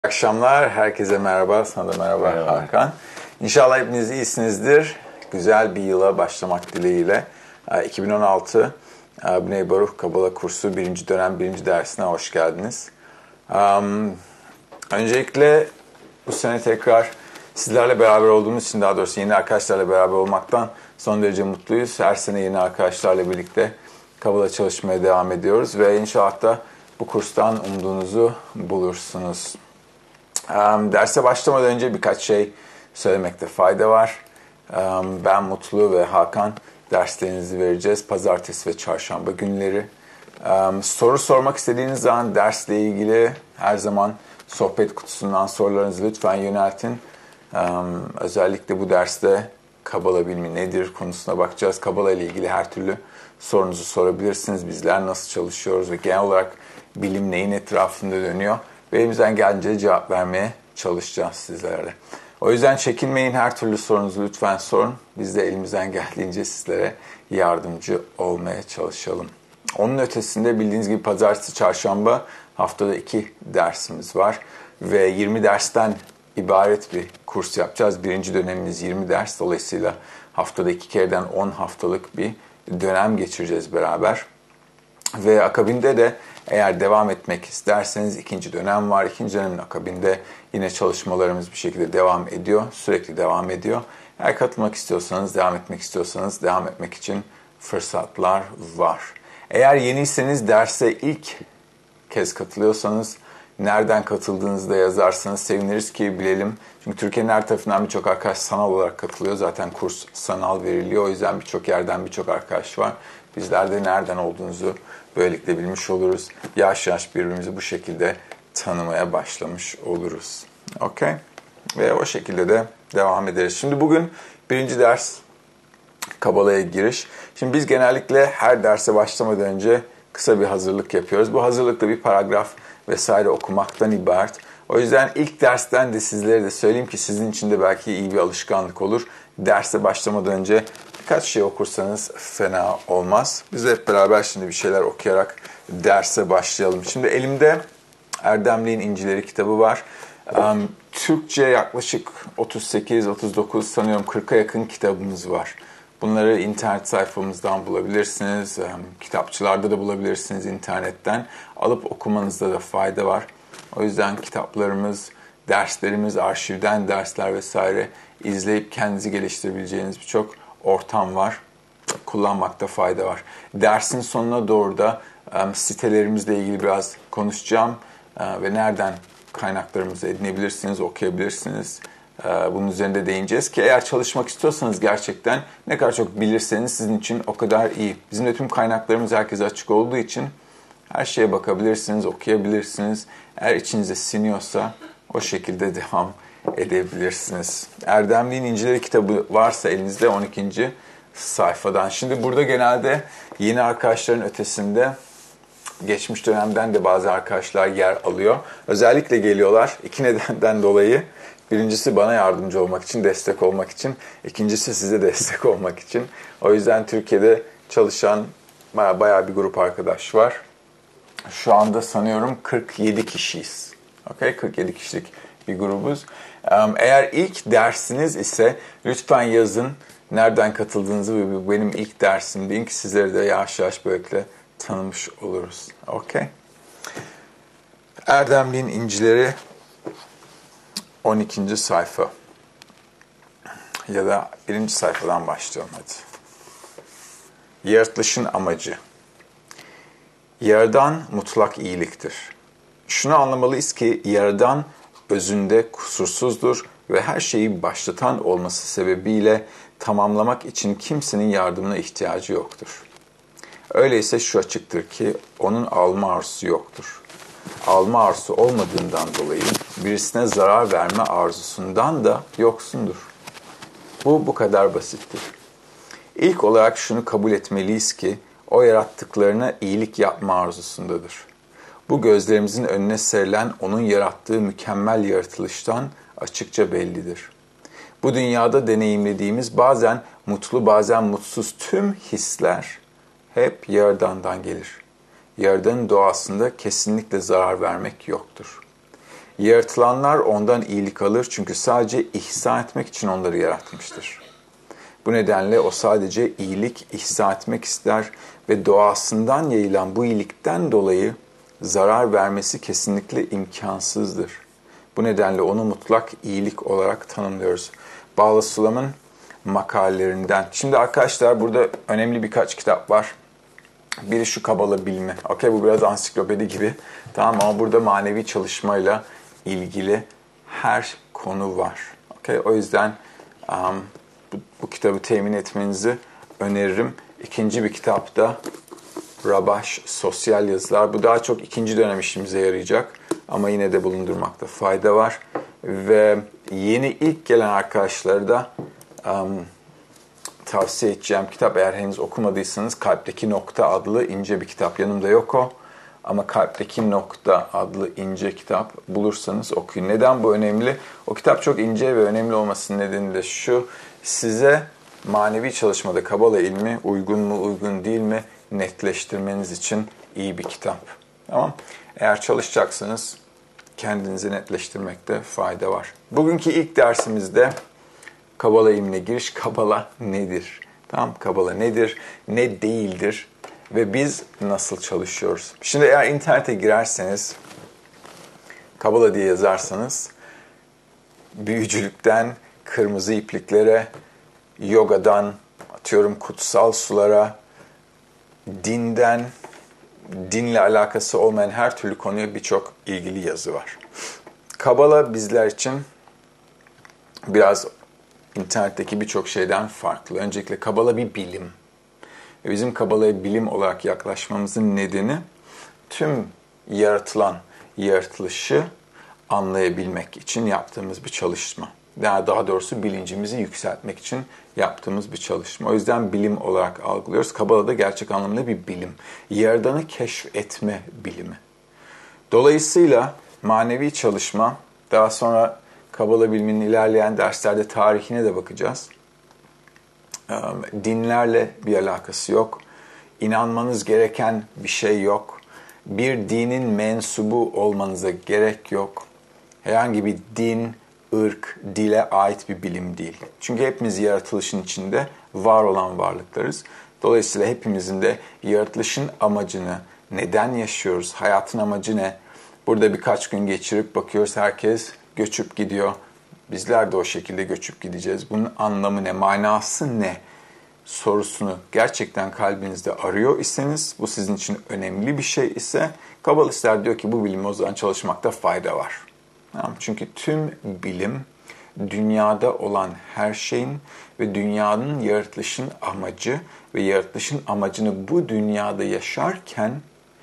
Akşamlar, herkese merhaba, sana da merhaba, Merhaba. Hakan. İnşallah hepiniz iyisinizdir. Güzel bir yıla başlamak dileğiyle. 2016 Bnei Baruch Kabala kursu 1. dönem 1. dersine hoş geldiniz. Öncelikle bu sene tekrar sizlerle beraber olduğumuz için, daha doğrusu yeni arkadaşlarla beraber olmaktan son derece mutluyuz. Her sene yeni arkadaşlarla birlikte Kabala çalışmaya devam ediyoruz ve inşallah da bu kurstan umduğunuzu bulursunuz. Derse başlamadan önce birkaç şey söylemekte fayda var. Ben Mutlu ve Hakan derslerinizi vereceğiz. Pazartesi ve çarşamba günleri. Soru sormak istediğiniz zaman dersle ilgili her zaman sohbet kutusundan sorularınızı lütfen yöneltin. Özellikle bu derste Kabala bilimi nedir konusuna bakacağız. Kabala ile ilgili her türlü sorunuzu sorabilirsiniz. Bizler nasıl çalışıyoruz ve genel olarak bilim neyin etrafında dönüyor? Ve elimizden geldiğince cevap vermeye çalışacağız sizlere. O yüzden çekinmeyin, her türlü sorunuzu lütfen sorun. Biz de elimizden geldiğince sizlere yardımcı olmaya çalışalım. Onun ötesinde bildiğiniz gibi pazartesi, çarşamba haftada 2 dersimiz var. Ve 20 dersten ibaret bir kurs yapacağız. Birinci dönemimiz 20 ders. Dolayısıyla haftada 2 kereden 10 haftalık bir dönem geçireceğiz beraber. Ve akabinde de eğer devam etmek isterseniz ikinci dönem var. İkinci dönemin akabinde yine çalışmalarımız bir şekilde devam ediyor. Sürekli devam ediyor. Eğer katılmak istiyorsanız, devam etmek istiyorsanız devam etmek için fırsatlar var. Eğer yeniyseniz, derse ilk kez katılıyorsanız nereden katıldığınızı da yazarsanız seviniriz ki bilelim. Çünkü Türkiye'nin her tarafından birçok arkadaş sanal olarak katılıyor. Zaten kurs sanal veriliyor. O yüzden birçok yerden birçok arkadaş var. Bizler de nereden olduğunuzu böylelikle bilmiş oluruz. Yavaş yavaş birbirimizi bu şekilde tanımaya başlamış oluruz. Okey? Ve o şekilde de devam ederiz. Şimdi bugün birinci ders Kabala'ya giriş. Şimdi biz genellikle her derse başlamadan önce kısa bir hazırlık yapıyoruz. Bu hazırlıkta bir paragraf vesaire okumaktan ibaret. O yüzden ilk dersten de sizlere de söyleyeyim ki sizin için de belki iyi bir alışkanlık olur. Derse başlamadan önce birkaç şey okursanız fena olmaz. Biz hep beraber şimdi bir şeyler okuyarak derse başlayalım. Şimdi elimde Erdemli'nin İncileri kitabı var. Türkçe yaklaşık 38-39 sanıyorum 40'a yakın kitabımız var. Bunları internet sayfamızdan bulabilirsiniz, kitapçılarda da bulabilirsiniz internetten. Alıp okumanızda da fayda var. O yüzden kitaplarımız, derslerimiz, arşivden dersler vesaire izleyip kendinizi geliştirebileceğiniz birçok ortam var. Kullanmakta fayda var. Dersin sonuna doğru da sitelerimizle ilgili biraz konuşacağım ve nereden kaynaklarımızı edinebilirsiniz, okuyabilirsiniz. Bunun üzerinde değineceğiz ki eğer çalışmak istiyorsanız gerçekten ne kadar çok bilirseniz sizin için o kadar iyi. Bizim de tüm kaynaklarımız herkese açık olduğu için her şeye bakabilirsiniz, okuyabilirsiniz. Eğer içinize siniyorsa o şekilde devam edebilirsiniz. Erdemli'nin İncileri kitabı varsa elinizde 12. sayfadan. Şimdi burada genelde yeni arkadaşların ötesinde geçmiş dönemden de bazı arkadaşlar yer alıyor. Özellikle geliyorlar 2 nedenden dolayı. Birincisi bana yardımcı olmak için, destek olmak için. İkincisi size destek olmak için. O yüzden Türkiye'de çalışan bayağı bir grup arkadaş var. Şu anda sanıyorum 47 kişiyiz. Okay? 47 kişilik bir grubuz. Eğer ilk dersiniz ise lütfen yazın nereden katıldığınızı ve benim ilk dersim deyin ki sizleri de yavaş yavaş böylelikle tanımış oluruz. Okay? Erdemli'nin İncileri 12. sayfa ya da 1. sayfadan başlayalım hadi. Yaratılışın amacı. Yaradan mutlak iyiliktir. Şunu anlamalıyız ki Yaradan özünde kusursuzdur ve her şeyi başlatan olması sebebiyle tamamlamak için kimsenin yardımına ihtiyacı yoktur. Öyleyse şu açıktır ki onun alma arzusu yoktur. Alma arzusu olmadığından dolayı birisine zarar verme arzusundan da yoksundur. Bu kadar basittir. İlk olarak şunu kabul etmeliyiz ki o yarattıklarına iyilik yapma arzusundadır. Bu gözlerimizin önüne serilen onun yarattığı mükemmel yaratılıştan açıkça bellidir. Bu dünyada deneyimlediğimiz bazen mutlu bazen mutsuz tüm hisler hep Yaradan'dan gelir. Yaradan'ın doğasında kesinlikle zarar vermek yoktur. Yaratılanlar ondan iyilik alır çünkü sadece ihsan etmek için onları yaratmıştır. Bu nedenle o sadece iyilik ihsan etmek ister ve doğasından yayılan bu iyilikten dolayı zarar vermesi kesinlikle imkansızdır. Bu nedenle onu mutlak iyilik olarak tanımlıyoruz. Bağla Sulam'ın makalelerinden. Şimdi arkadaşlar burada önemli birkaç kitap var. Biri şu Kabala bilimi. Okey, bu biraz ansiklopedi gibi. Tamam, ama burada manevi çalışmayla ilgili her konu var. Okey, o yüzden bu kitabı temin etmenizi öneririm. İkinci bir kitap da Rabash Sosyal Yazılar. Bu daha çok ikinci dönem işimize yarayacak. Ama yine de bulundurmakta fayda var. Ve yeni ilk gelen arkadaşları da tavsiye edeceğim kitap, eğer henüz okumadıysanız, Kalpteki Nokta adlı ince bir kitap. Yanımda yok o. Ama Kalpteki Nokta adlı ince kitap bulursanız okuyun. Neden bu önemli? O kitap çok ince ve önemli olmasının nedeni de şu: size manevi çalışmada Kabala ilmi uygun mu, uygun değil mi netleştirmeniz için iyi bir kitap. Tamam. Eğer çalışacaksanız kendinizi netleştirmekte fayda var. Bugünkü ilk dersimizde Kabala ilmine giriş. Kabala nedir? Tamam, Kabala nedir? Ne değildir? Ve biz nasıl çalışıyoruz? Şimdi eğer internete girerseniz, Kabala diye yazarsanız, büyücülükten kırmızı ipliklere, yogadan atıyorum kutsal sulara, dinden, dinle alakası olmayan her türlü konuya birçok ilgili yazı var. Kabala bizler için biraz internetteki birçok şeyden farklı. Öncelikle Kabala bir bilim. Ve bizim Kabala'ya bilim olarak yaklaşmamızın nedeni tüm yaratılışı anlayabilmek için yaptığımız bir çalışma. Daha doğrusu bilincimizi yükseltmek için yaptığımız bir çalışma. O yüzden bilim olarak algılıyoruz. Kabala'da gerçek anlamda bir bilim. Yaradanı keşfetme bilimi. Dolayısıyla manevi çalışma, daha sonra Kabala biliminin ilerleyen derslerde tarihine de bakacağız. Dinlerle bir alakası yok. İnanmanız gereken bir şey yok. Bir dinin mensubu olmanıza gerek yok. Herhangi bir din, ırk, dile ait bir bilim değil. Çünkü hepimiz yaratılışın içinde var olan varlıklarız. Dolayısıyla hepimizin de yaratılışın amacını, neden yaşıyoruz, hayatın amacı ne? Burada birkaç gün geçirip bakıyoruz, herkes göçüp gidiyor. Bizler de o şekilde göçüp gideceğiz. Bunun anlamı ne, manası ne sorusunu gerçekten kalbinizde arıyor iseniz, bu sizin için önemli bir şey ise, Kabalistler diyor ki bu bilimi o zaman çalışmakta fayda var. Çünkü tüm bilim dünyada olan her şeyin ve dünyanın yaratılışın amacı ve yaratılışın amacını bu dünyada yaşarken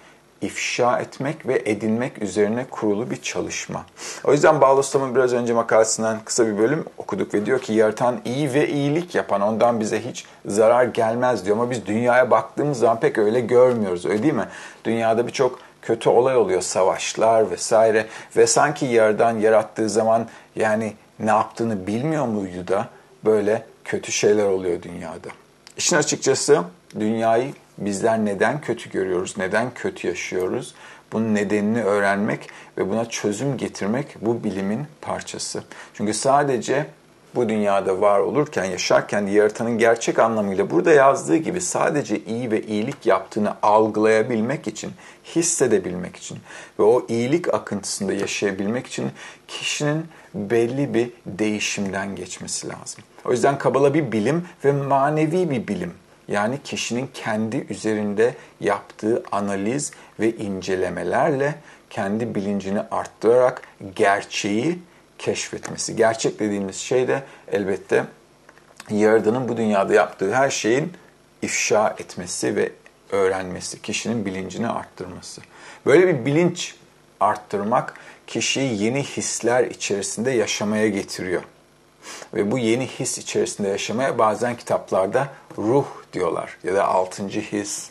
ifşa etmek ve edinmek üzerine kurulu bir çalışma. O yüzden Bağlostam'ın biraz önce makalesinden kısa bir bölüm okuduk ve diyor ki yaratan iyi ve iyilik yapan, ondan bize hiç zarar gelmez diyor. Ama biz dünyaya baktığımız zaman pek öyle görmüyoruz, öyle değil mi? Dünyada birçok kötü olay oluyor, savaşlar vesaire ve sanki Yaradan yarattığı zaman yani ne yaptığını bilmiyor muydu da böyle kötü şeyler oluyor dünyada. İşin açıkçası dünyayı bizler neden kötü görüyoruz, neden kötü yaşıyoruz? Bunun nedenini öğrenmek ve buna çözüm getirmek bu bilimin parçası. Çünkü sadece bu dünyada var olurken, yaşarken yaratanın gerçek anlamıyla burada yazdığı gibi sadece iyi ve iyilik yaptığını algılayabilmek için, hissedebilmek için ve o iyilik akıntısında yaşayabilmek için kişinin belli bir değişimden geçmesi lazım. O yüzden Kabala bir bilim ve manevi bir bilim. Yani kişinin kendi üzerinde yaptığı analiz ve incelemelerle kendi bilincini arttırarak gerçeği keşfetmesi. Gerçek dediğimiz şey de elbette Yaradan'ın bu dünyada yaptığı her şeyin ifşa etmesi ve öğrenmesi, kişinin bilincini arttırması. Böyle bir bilinç arttırmak kişiyi yeni hisler içerisinde yaşamaya getiriyor. Ve bu yeni his içerisinde yaşamaya bazen kitaplarda ruh diyorlar ya da altıncı his,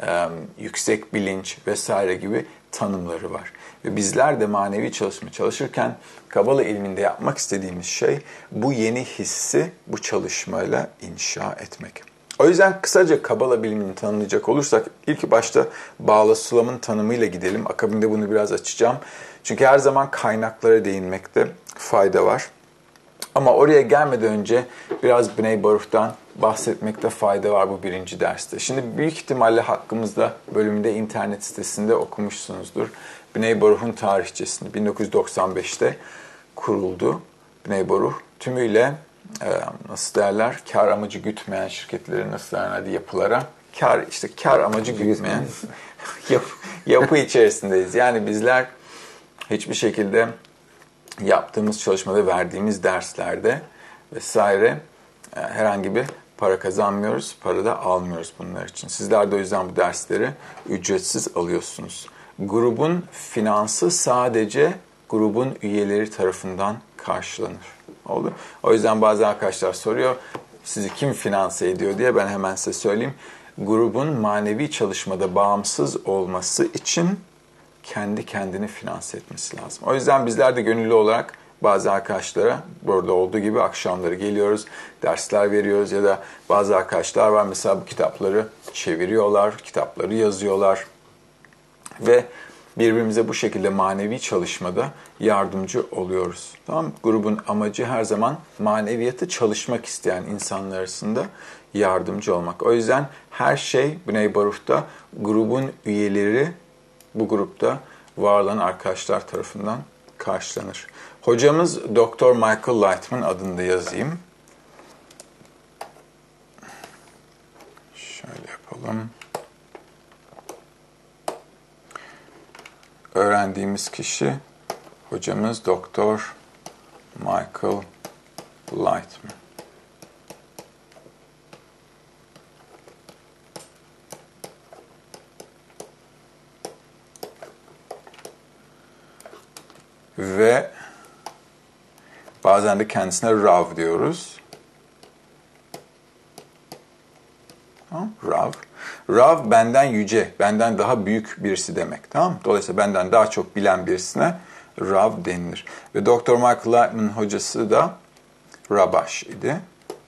yüksek bilinç vesaire gibi tanımları var. Ve bizler de manevi çalışma çalışırken Kabala ilminde yapmak istediğimiz şey bu yeni hissi bu çalışmayla inşa etmek. O yüzden kısaca Kabala bilimini tanımlayacak olursak ilk başta Bağla Sulam'ın tanımıyla gidelim. Akabinde bunu biraz açacağım. Çünkü her zaman kaynaklara değinmekte fayda var. Ama oraya gelmeden önce biraz Bnei Baruch'tan bahsetmekte fayda var bu birinci derste. Şimdi büyük ihtimalle hakkımızda bölümde internet sitesinde okumuşsunuzdur. Bnei Baruch'un tarihçesini 1995'te kuruldu. Bnei Baruch tümüyle nasıl derler, kar amacı gütmeyen şirketlerin nasıl derler yapılara, kar amacı gütmeyen yapı içerisindeyiz. Yani bizler hiçbir şekilde yaptığımız çalışmada, verdiğimiz derslerde vesaire herhangi bir para kazanmıyoruz, para da almıyoruz bunlar için. Sizler de o yüzden bu dersleri ücretsiz alıyorsunuz. Grubun finansı sadece grubun üyeleri tarafından karşılanır. Oldu. O yüzden bazı arkadaşlar soruyor, sizi kim finanse ediyor diye. Ben hemen size söyleyeyim. Grubun manevi çalışmada bağımsız olması için kendi kendini finanse etmesi lazım. O yüzden bizler de gönüllü olarak bazı arkadaşlara burada olduğu gibi akşamları geliyoruz, dersler veriyoruz ya da bazı arkadaşlar var mesela bu kitapları çeviriyorlar, kitapları yazıyorlar ve birbirimize bu şekilde manevi çalışmada yardımcı oluyoruz. Tamam mı? Grubun amacı her zaman maneviyatı çalışmak isteyen insanlar arasında yardımcı olmak. O yüzden her şey Bnei Baruch'ta grubun üyeleri bu grupta var olan arkadaşlar tarafından karşılanır. Hocamız Dr. Michael Lightman adını da yazayım. Şöyle yapalım. Öğrendiğimiz kişi hocamız Dr. Michael Lightman. Ve bazen de kendisine Rav diyoruz. Rav. Rav benden yüce, benden daha büyük birisi demek. Tamam mı? Dolayısıyla benden daha çok bilen birisine Rav denilir. Ve Dr. Michael Lightman'ın hocası da Rabash idi.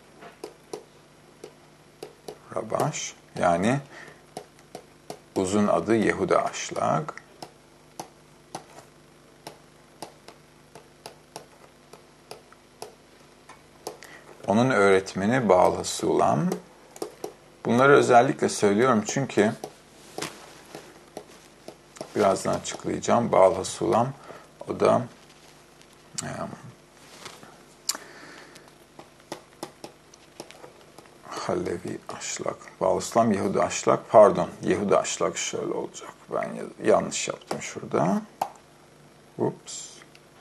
Rabash yani uzun adı Yehuda Ashlag. Onun öğretmeni Bağla Sulam. Bunları özellikle söylüyorum çünkü birazdan açıklayacağım. Bağla Sulam, o da Halevi Ashlag. Bağla Sulam, Yehuda Ashlag. Pardon, Yehuda Ashlag şöyle olacak. Ben yanlış yaptım şurada. Ups.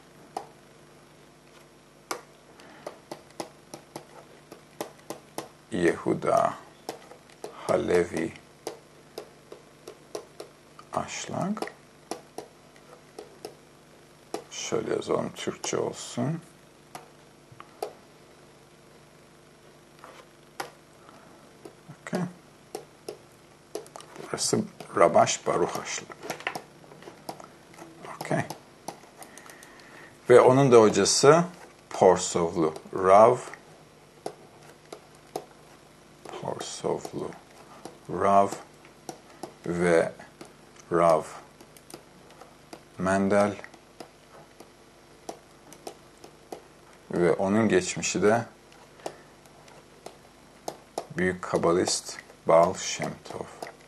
Yehuda Halevi Ashlag. Şöyle yazalım, Türkçe olsun. Okay. Burası Rabash Baruch Ashlag. Okay. Ve onun da hocası Porsovlu Rav. Porsovlu Rav ve Rav Mendel ve onun geçmişi de büyük kabalist Baal Shem Tov.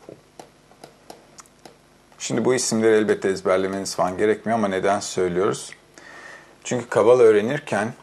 Şimdi bu isimleri elbette ezberlemeniz falan gerekmiyor ama neden söylüyoruz? Çünkü Kabala öğrenirken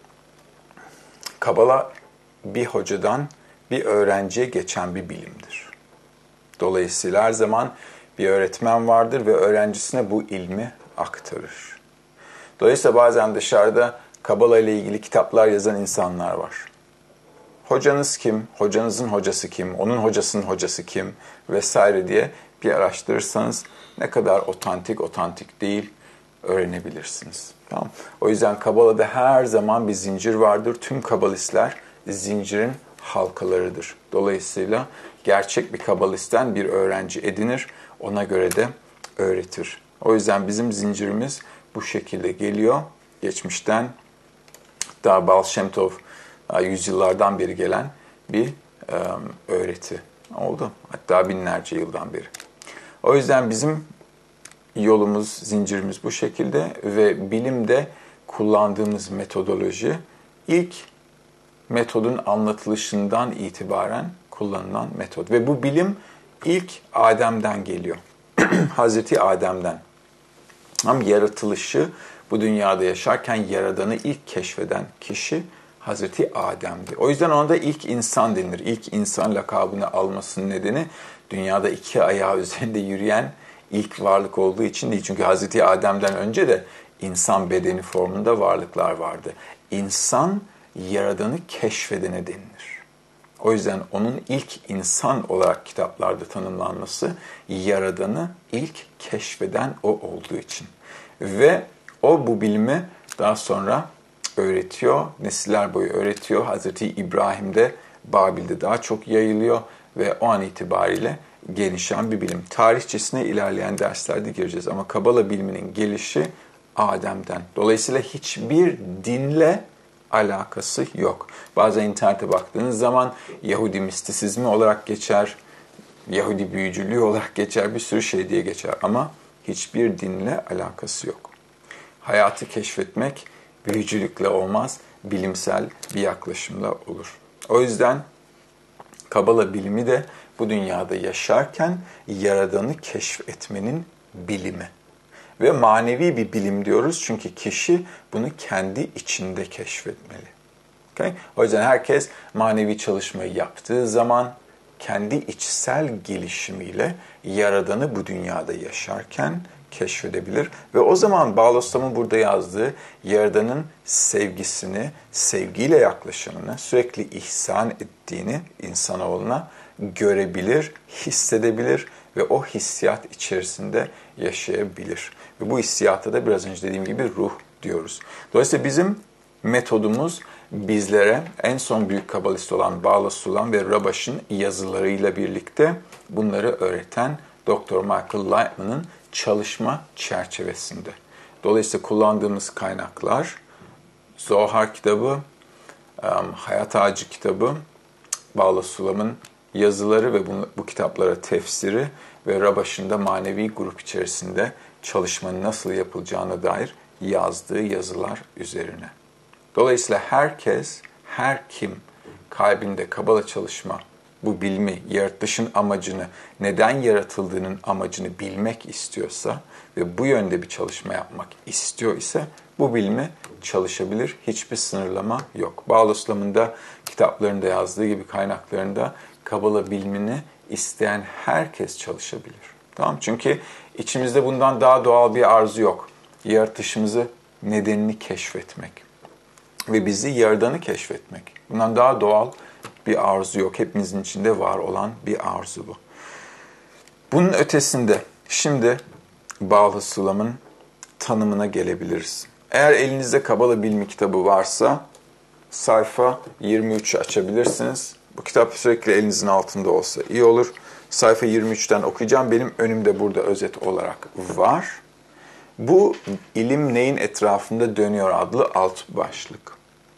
Kabala bir hocadan bir öğrenciye geçen bir bilimdir. Dolayısıyla her zaman bir öğretmen vardır ve öğrencisine bu ilmi aktarır. Dolayısıyla bazen dışarıda Kabala ile ilgili kitaplar yazan insanlar var. Hocanız kim? Hocanızın hocası kim? Onun hocasının hocası kim? Vesaire diye bir araştırırsanız ne kadar otantik değil öğrenebilirsiniz. Tamam. O yüzden Kabala'da her zaman bir zincir vardır. Tüm kabalistler zincirin halkalarıdır. Dolayısıyla gerçek bir kabalisten bir öğrenci edinir, ona göre de öğretir. O yüzden bizim zincirimiz bu şekilde geliyor. Geçmişten daha Baal Shem Tov yüzyıllardan beri gelen bir öğreti oldu. Hatta binlerce yıldan beri. O yüzden bizim yolumuz, zincirimiz bu şekilde ve bilimde kullandığımız metodoloji ilk metodun anlatılışından itibaren kullanılan metot. Ve bu bilim ilk Adem'den geliyor. Hazreti Adem'den. Ama yaratılışı bu dünyada yaşarken Yaradan'ı ilk keşfeden kişi Hazreti Adem'di. O yüzden ona da ilk insan denir. İlk insan lakabını almasının nedeni dünyada iki ayağı üzerinde yürüyen ilk varlık olduğu için değil. Çünkü Hazreti Adem'den önce de insan bedeni formunda varlıklar vardı. İnsan Yaradan'ı keşfedene denilir. O yüzden onun ilk insan olarak kitaplarda tanımlanması Yaradan'ı ilk keşfeden o olduğu için. Ve o bu bilimi daha sonra öğretiyor, nesiller boyu öğretiyor. Hazreti İbrahim'de Babil'de daha çok yayılıyor ve o an itibariyle gelişen bir bilim. Tarihçesine ilerleyen derslerde gireceğiz ama Kabala biliminin gelişi Adem'den. Dolayısıyla hiçbir dinle alakası yok. Bazen internete baktığınız zaman Yahudi mistisizmi olarak geçer, Yahudi büyücülüğü olarak geçer, bir sürü şey diye geçer ama hiçbir dinle alakası yok. Hayatı keşfetmek büyücülükle olmaz, bilimsel bir yaklaşımla olur. O yüzden Kabala bilimi de bu dünyada yaşarken Yaradan'ı keşfetmenin bilimi. Ve manevi bir bilim diyoruz çünkü kişi bunu kendi içinde keşfetmeli. Okay? O yüzden herkes manevi çalışmayı yaptığı zaman kendi içsel gelişimiyle Yaradan'ı bu dünyada yaşarken keşfedebilir. Ve o zaman Bağlostam'ın burada yazdığı Yaradan'ın sevgisini, sevgiyle yaklaşımını, sürekli ihsan ettiğini insanoğluna görebilir, hissedebilir ve o hissiyat içerisinde yaşayabilir. Ve bu hissiyata da biraz önce dediğim gibi ruh diyoruz. Dolayısıyla bizim metodumuz bizlere en son büyük kabalist olan Bala Sulam ve Rabaş'ın yazılarıyla birlikte bunları öğreten Dr. Michael Lightman'ın çalışma çerçevesinde. Dolayısıyla kullandığımız kaynaklar Zohar kitabı, Hayat Ağacı kitabı, Bala Sulam'ın yazıları ve bu kitaplara tefsiri ve Rabaş'ın da manevi grup içerisinde çalışmanın nasıl yapılacağına dair yazdığı yazılar üzerine. Dolayısıyla herkes, her kim kalbinde Kabala çalışma, bu bilimi, yaratılışın amacını, neden yaratıldığının amacını bilmek istiyorsa ve bu yönde bir çalışma yapmak istiyor ise bu bilimi çalışabilir. Hiçbir sınırlama yok. Bağloslam'ın da kitaplarında yazdığı gibi kaynaklarında Kabala bilimini isteyen herkes çalışabilir. Tamam? Çünkü içimizde bundan daha doğal bir arzu yok. Yaratışımızı, nedenini keşfetmek ve bizi Yaradan'ı keşfetmek. Bundan daha doğal bir arzu yok. Hepimizin içinde var olan bir arzu bu. Bunun ötesinde şimdi Bala Sulam'ın tanımına gelebiliriz. Eğer elinizde Kabala bilimi kitabı varsa sayfa 23'ü açabilirsiniz. Bu kitap sürekli elinizin altında olsa iyi olur. Sayfa 23'ten okuyacağım. Benim önümde burada özet olarak var. Bu ilim neyin etrafında dönüyor adlı alt başlık.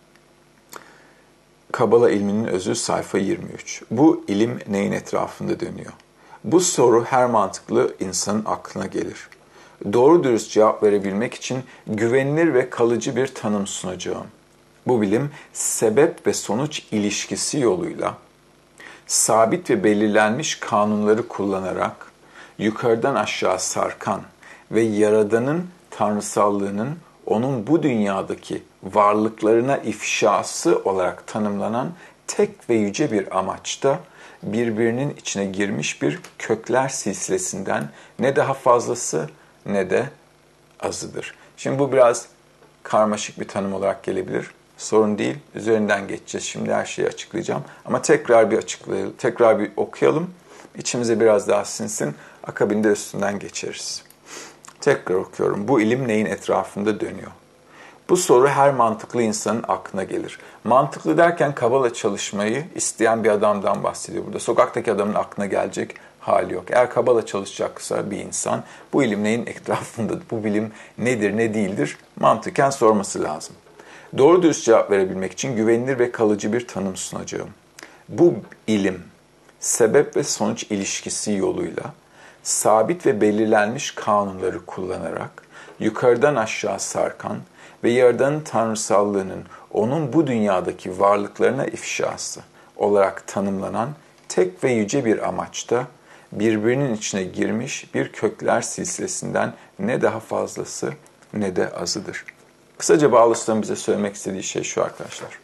Kabala ilminin özü sayfa 23. Bu ilim neyin etrafında dönüyor? Bu soru her mantıklı insanın aklına gelir. Doğru dürüst cevap verebilmek için güvenilir ve kalıcı bir tanım sunacağım. Bu bilim sebep ve sonuç ilişkisi yoluyla sabit ve belirlenmiş kanunları kullanarak yukarıdan aşağı sarkan ve Yaradan'ın tanrısallığının onun bu dünyadaki varlıklarına ifşası olarak tanımlanan tek ve yüce bir amaçta birbirinin içine girmiş bir kökler silsilesinden ne daha fazlası ne de azıdır. Şimdi bu biraz karmaşık bir tanım olarak gelebilir. Sorun değil. Üzerinden geçeceğiz. Şimdi her şeyi açıklayacağım. Ama tekrar bir okuyalım. İçimize biraz daha sinsin. Akabinde üstünden geçeriz. Tekrar okuyorum. Bu ilim neyin etrafında dönüyor? Bu soru her mantıklı insanın aklına gelir. Mantıklı derken Kabala çalışmayı isteyen bir adamdan bahsediyor burada. Sokaktaki adamın aklına gelecek hali yok. Eğer Kabala çalışacaksa bir insan bu ilim neyin etrafında, bu bilim nedir, ne değildir mantıken sorması lazım. Doğru dürüst cevap verebilmek için güvenilir ve kalıcı bir tanım sunacağım. Bu ilim, sebep ve sonuç ilişkisi yoluyla sabit ve belirlenmiş kanunları kullanarak yukarıdan aşağı sarkan ve Yaradan'ın tanrısallığının onun bu dünyadaki varlıklarına ifşası olarak tanımlanan tek ve yüce bir amaçta birbirinin içine girmiş bir kökler silsilesinden ne daha fazlası ne de azıdır. Kısaca Bağlıs'tan bize söylemek istediği şey şu arkadaşlar.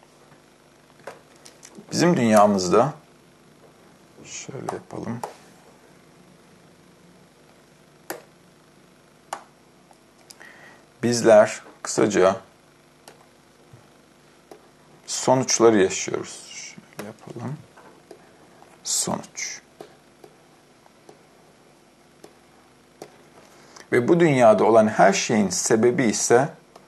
Bizim dünyamızda şöyle yapalım. Bizler kısaca sonuçları yaşıyoruz. Şöyle yapalım. Sonuç. Ve bu dünyada olan her şeyin sebebi ise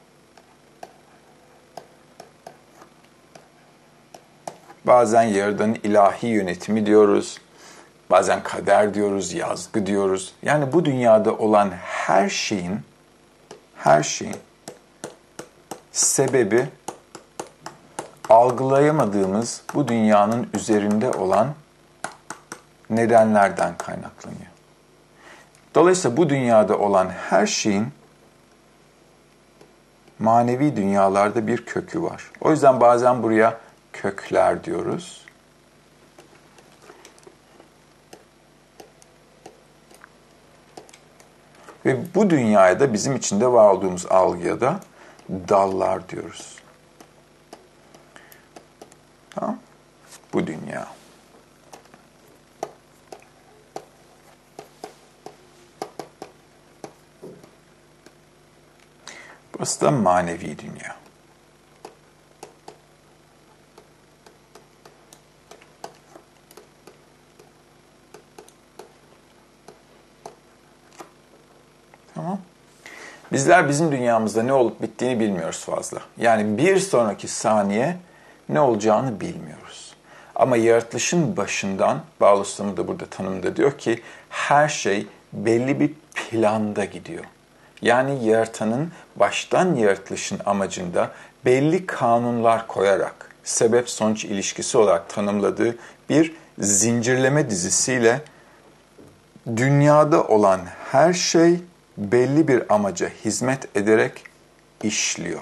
bazen Yaradan'ın ilahi yönetimi diyoruz, bazen kader diyoruz, yazgı diyoruz. Yani bu dünyada olan her şeyin sebebi algılayamadığımız bu dünyanın üzerinde olan nedenlerden kaynaklanıyor. Dolayısıyla bu dünyada olan her şeyin manevi dünyalarda bir kökü var. O yüzden bazen buraya kökler diyoruz. Ve bu dünyaya da bizim içinde var olduğumuz algıya da dallar diyoruz. Tamam? Bu dünya. Burası da manevi dünya. Tamam. Bizler bizim dünyamızda ne olup bittiğini bilmiyoruz fazla. Yani bir sonraki saniye ne olacağını bilmiyoruz. Ama yaratılışın başından, Bağlıstamı da burada tanımda diyor ki, her şey belli bir planda gidiyor. Yani yaratanın baştan yaratılışın amacında belli kanunlar koyarak, sebep-sonuç ilişkisi olarak tanımladığı bir zincirleme dizisiyle dünyada olan her şey belli bir amaca hizmet ederek işliyor.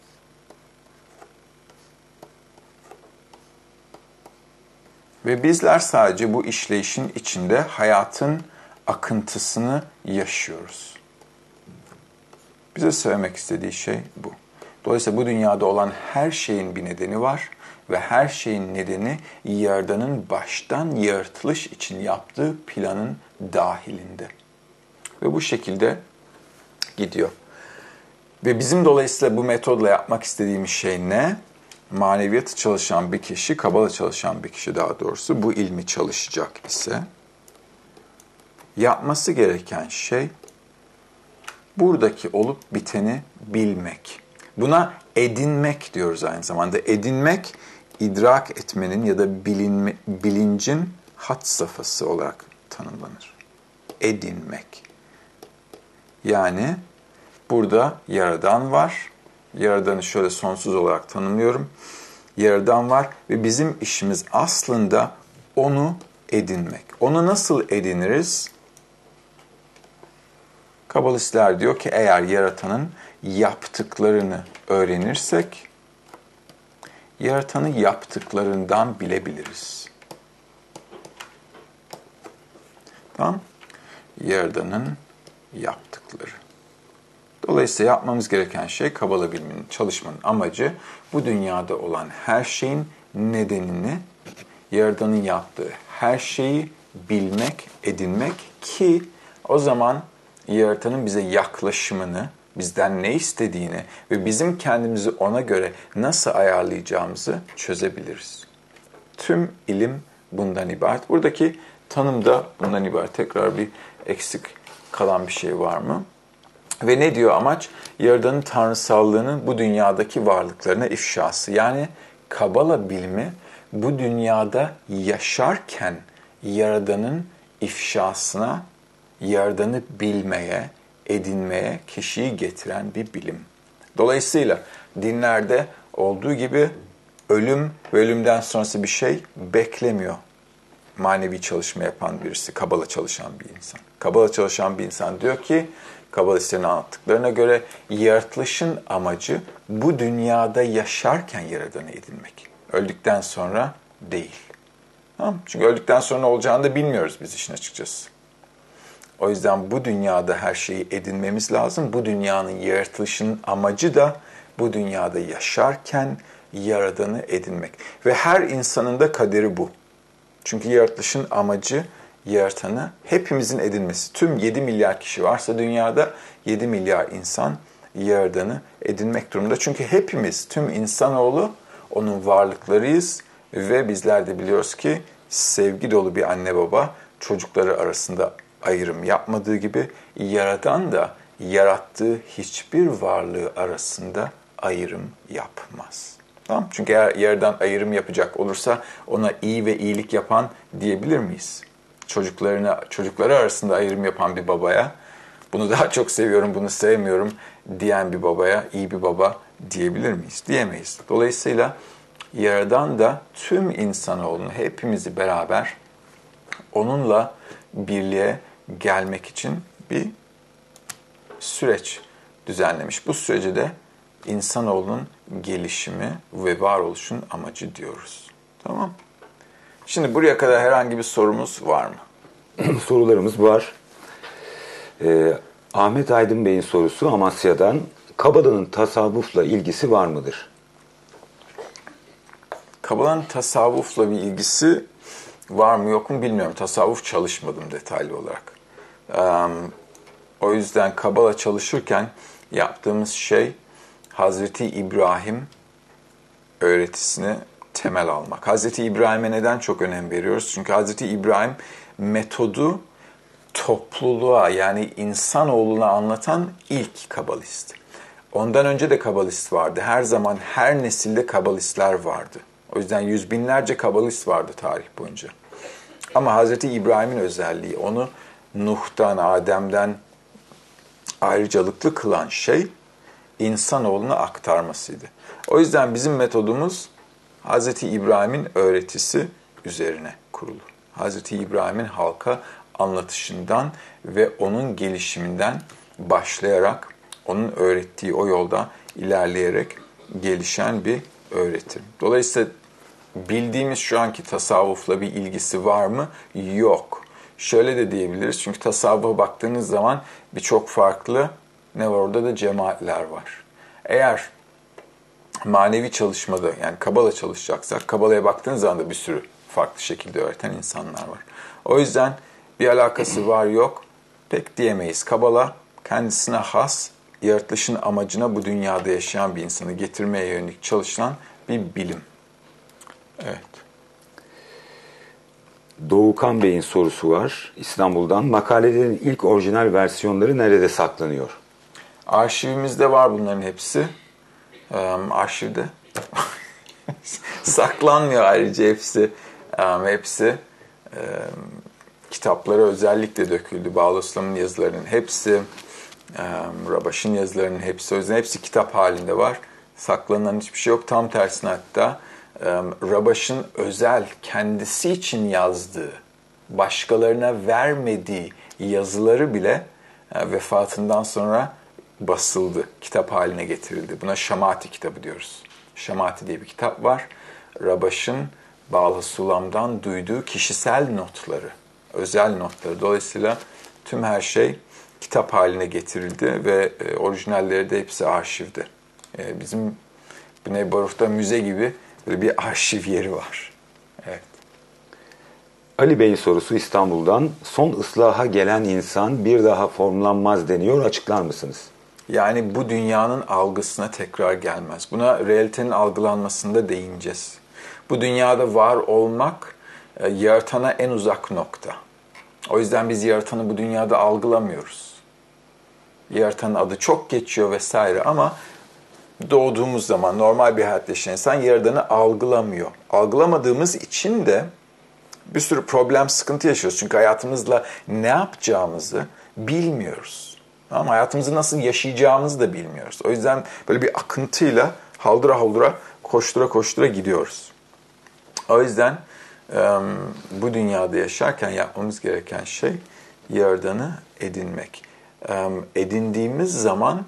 Ve bizler sadece bu işleyişin içinde hayatın akıntısını yaşıyoruz. Bize söylemek istediği şey bu. Dolayısıyla bu dünyada olan her şeyin bir nedeni var ve her şeyin nedeni Yaradan'ın baştan yaratılış için yaptığı planın dahilinde. Ve bu şekilde gidiyor. Ve bizim dolayısıyla bu metodla yapmak istediğimiz şey ne? Maneviyatı çalışan bir kişi, Kabala çalışan bir kişi daha doğrusu bu ilmi çalışacak ise yapması gereken şey buradaki olup biteni bilmek. Buna edinmek diyoruz aynı zamanda. Edinmek, idrak etmenin ya da bilincin had safhası olarak tanımlanır. Edinmek. Yani burada Yaradan var. Yaradan'ı şöyle sonsuz olarak tanımlıyorum. Yaradan var ve bizim işimiz aslında onu edinmek. Onu nasıl ediniriz? Kabalistler diyor ki eğer Yaratan'ın yaptıklarını öğrenirsek, Yaratan'ı yaptıklarından bilebiliriz. Tamam? Yaradan'ın yaptıkları. Dolayısıyla yapmamız gereken şey Kabala biliminin, çalışmanın amacı bu dünyada olan her şeyin nedenini, Yaradan'ın yaptığı her şeyi bilmek, edinmek ki o zaman Yaratan'ın bize yaklaşımını, bizden ne istediğini ve bizim kendimizi ona göre nasıl ayarlayacağımızı çözebiliriz. Tüm ilim bundan ibaret. Buradaki tanımda bundan ibaret. Tekrar bir eksik kalan bir şey var mı? Ve ne diyor amaç? Yaradan'ın tanrısallığının bu dünyadaki varlıklarına ifşası. Yani Kabala bilimi bu dünyada yaşarken Yaradan'ın ifşasına, Yaradan'ı bilmeye, edinmeye kişiyi getiren bir bilim. Dolayısıyla dinlerde olduğu gibi ölüm ve ölümden sonrası bir şey beklemiyor. Manevi çalışma yapan birisi, Kabala çalışan bir insan. Kabala çalışan bir insan diyor ki, Kabalistlerin anlattıklarına göre yaratılışın amacı bu dünyada yaşarken Yaradan'ı edinmek. Öldükten sonra değil. Tamam? Çünkü öldükten sonra ne olacağını da bilmiyoruz biz işin açıkçası. O yüzden bu dünyada her şeyi edinmemiz lazım. Bu dünyanın yaratılışının amacı da bu dünyada yaşarken Yaradan'ı edinmek. Ve her insanın da kaderi bu. Çünkü yaratılışın amacı yaratanı hepimizin edinmesi. Tüm 7 milyar kişi varsa dünyada 7 milyar insan Yaradan'ı edinmek durumunda. Çünkü hepimiz, tüm insanoğlu onun varlıklarıyız ve bizler de biliyoruz ki sevgi dolu bir anne baba çocukları arasında ayrım yapmadığı gibi Yaradan da yarattığı hiçbir varlığı arasında ayrım yapmaz. Tamam? Çünkü eğer Yaradan ayrım yapacak olursa ona iyi ve iyilik yapan diyebilir miyiz? Çocukları arasında ayrım yapan bir babaya, bunu daha çok seviyorum, bunu sevmiyorum diyen bir babaya iyi bir baba diyebilir miyiz? Diyemeyiz. Dolayısıyla Yaradan da tüm insanoğlunu, hepimizi beraber onunla birliğe gelmek için bir süreç düzenlemiş. Bu sürece de insanoğlunun gelişimi ve varoluşun amacı diyoruz. Tamam. Şimdi buraya kadar herhangi bir sorumuz var mı? Sorularımız var. Ahmet Aydın Bey'in sorusu Amasya'dan. Kabala'nın tasavvufla ilgisi var mıdır? Kabala'nın tasavvufla bir ilgisi var mı yok mu bilmiyorum. Tasavvuf çalışmadım detaylı olarak. O yüzden Kabala çalışırken yaptığımız şey Hazreti İbrahim öğretisini temel almak. Hazreti İbrahim'e neden çok önem veriyoruz? Çünkü Hazreti İbrahim metodu topluluğa yani insanoğluna anlatan ilk Kabalist. Ondan önce de Kabalist vardı. Her zaman her nesilde Kabalistler vardı. O yüzden yüz binlerce Kabalist vardı tarih boyunca. Ama Hazreti İbrahim'in özelliği onu Nuh'tan, Adem'den ayrıcalıklı kılan şey insanoğluna aktarmasıydı. O yüzden bizim metodumuz Hazreti İbrahim'in öğretisi üzerine kurulu. Hazreti İbrahim'in halka anlatışından ve onun gelişiminden başlayarak onun öğrettiği o yolda ilerleyerek gelişen bir öğretim. Dolayısıyla bildiğimiz şu anki tasavvufla bir ilgisi var mı? Yok. Şöyle de diyebiliriz çünkü tasavvufa baktığınız zaman birçok farklı ne var orada da cemaatler var. Eğer manevi çalışmada yani Kabala çalışacaksak Kabala'ya baktığınız zaman da bir sürü farklı şekilde öğreten insanlar var. O yüzden bir alakası var yok pek diyemeyiz. Kabala kendisine has yaratılışın amacına bu dünyada yaşayan bir insanı getirmeye yönelik çalışılan bir bilim. Evet. Doğukan Bey'in sorusu var İstanbul'dan. Makalelerin ilk orijinal versiyonları nerede saklanıyor? Arşivimizde var bunların hepsi. Arşivde. Saklanmıyor ayrıca hepsi. Hepsi kitaplara özellikle döküldü. Bağloslam'ın yazılarının hepsi, Rabaş'ın yazılarının hepsi. O yüzden hepsi kitap halinde var. Saklanan hiçbir şey yok. Tam tersine hatta Rabaş'ın özel kendisi için yazdığı, başkalarına vermediği yazıları bile vefatından sonra basıldı, kitap haline getirildi. Buna Şamati kitabı diyoruz. Şamati diye bir kitap var. Rabaş'ın Bâl-ı Sulam'dan duyduğu kişisel notları, özel notları. Dolayısıyla tüm her şey kitap haline getirildi ve orijinalleri de hepsi arşivde. Bizim Bnei Baruch'ta müze gibi böyle bir arşiv yeri var. Evet. Ali Bey'in sorusu İstanbul'dan. Son ıslaha gelen insan bir daha formlanmaz deniyor. Açıklar mısınız? Yani bu dünyanın algısına tekrar gelmez. Buna realitenin algılanmasında değineceğiz. Bu dünyada var olmak yaratana en uzak nokta. O yüzden biz yaratanı bu dünyada algılamıyoruz. Yaratanın adı çok geçiyor vesaire ama doğduğumuz zaman normal bir hayat yaşayan insan yaradanı algılamıyor. Algılamadığımız için de bir sürü problem, sıkıntı yaşıyoruz. Çünkü hayatımızla ne yapacağımızı bilmiyoruz. Ama hayatımızı nasıl yaşayacağımızı da bilmiyoruz. O yüzden böyle bir akıntıyla haldıra haldıra koştura koştura gidiyoruz. O yüzden bu dünyada yaşarken yapmamız gereken şey Yaradan'ı edinmek. Edindiğimiz zaman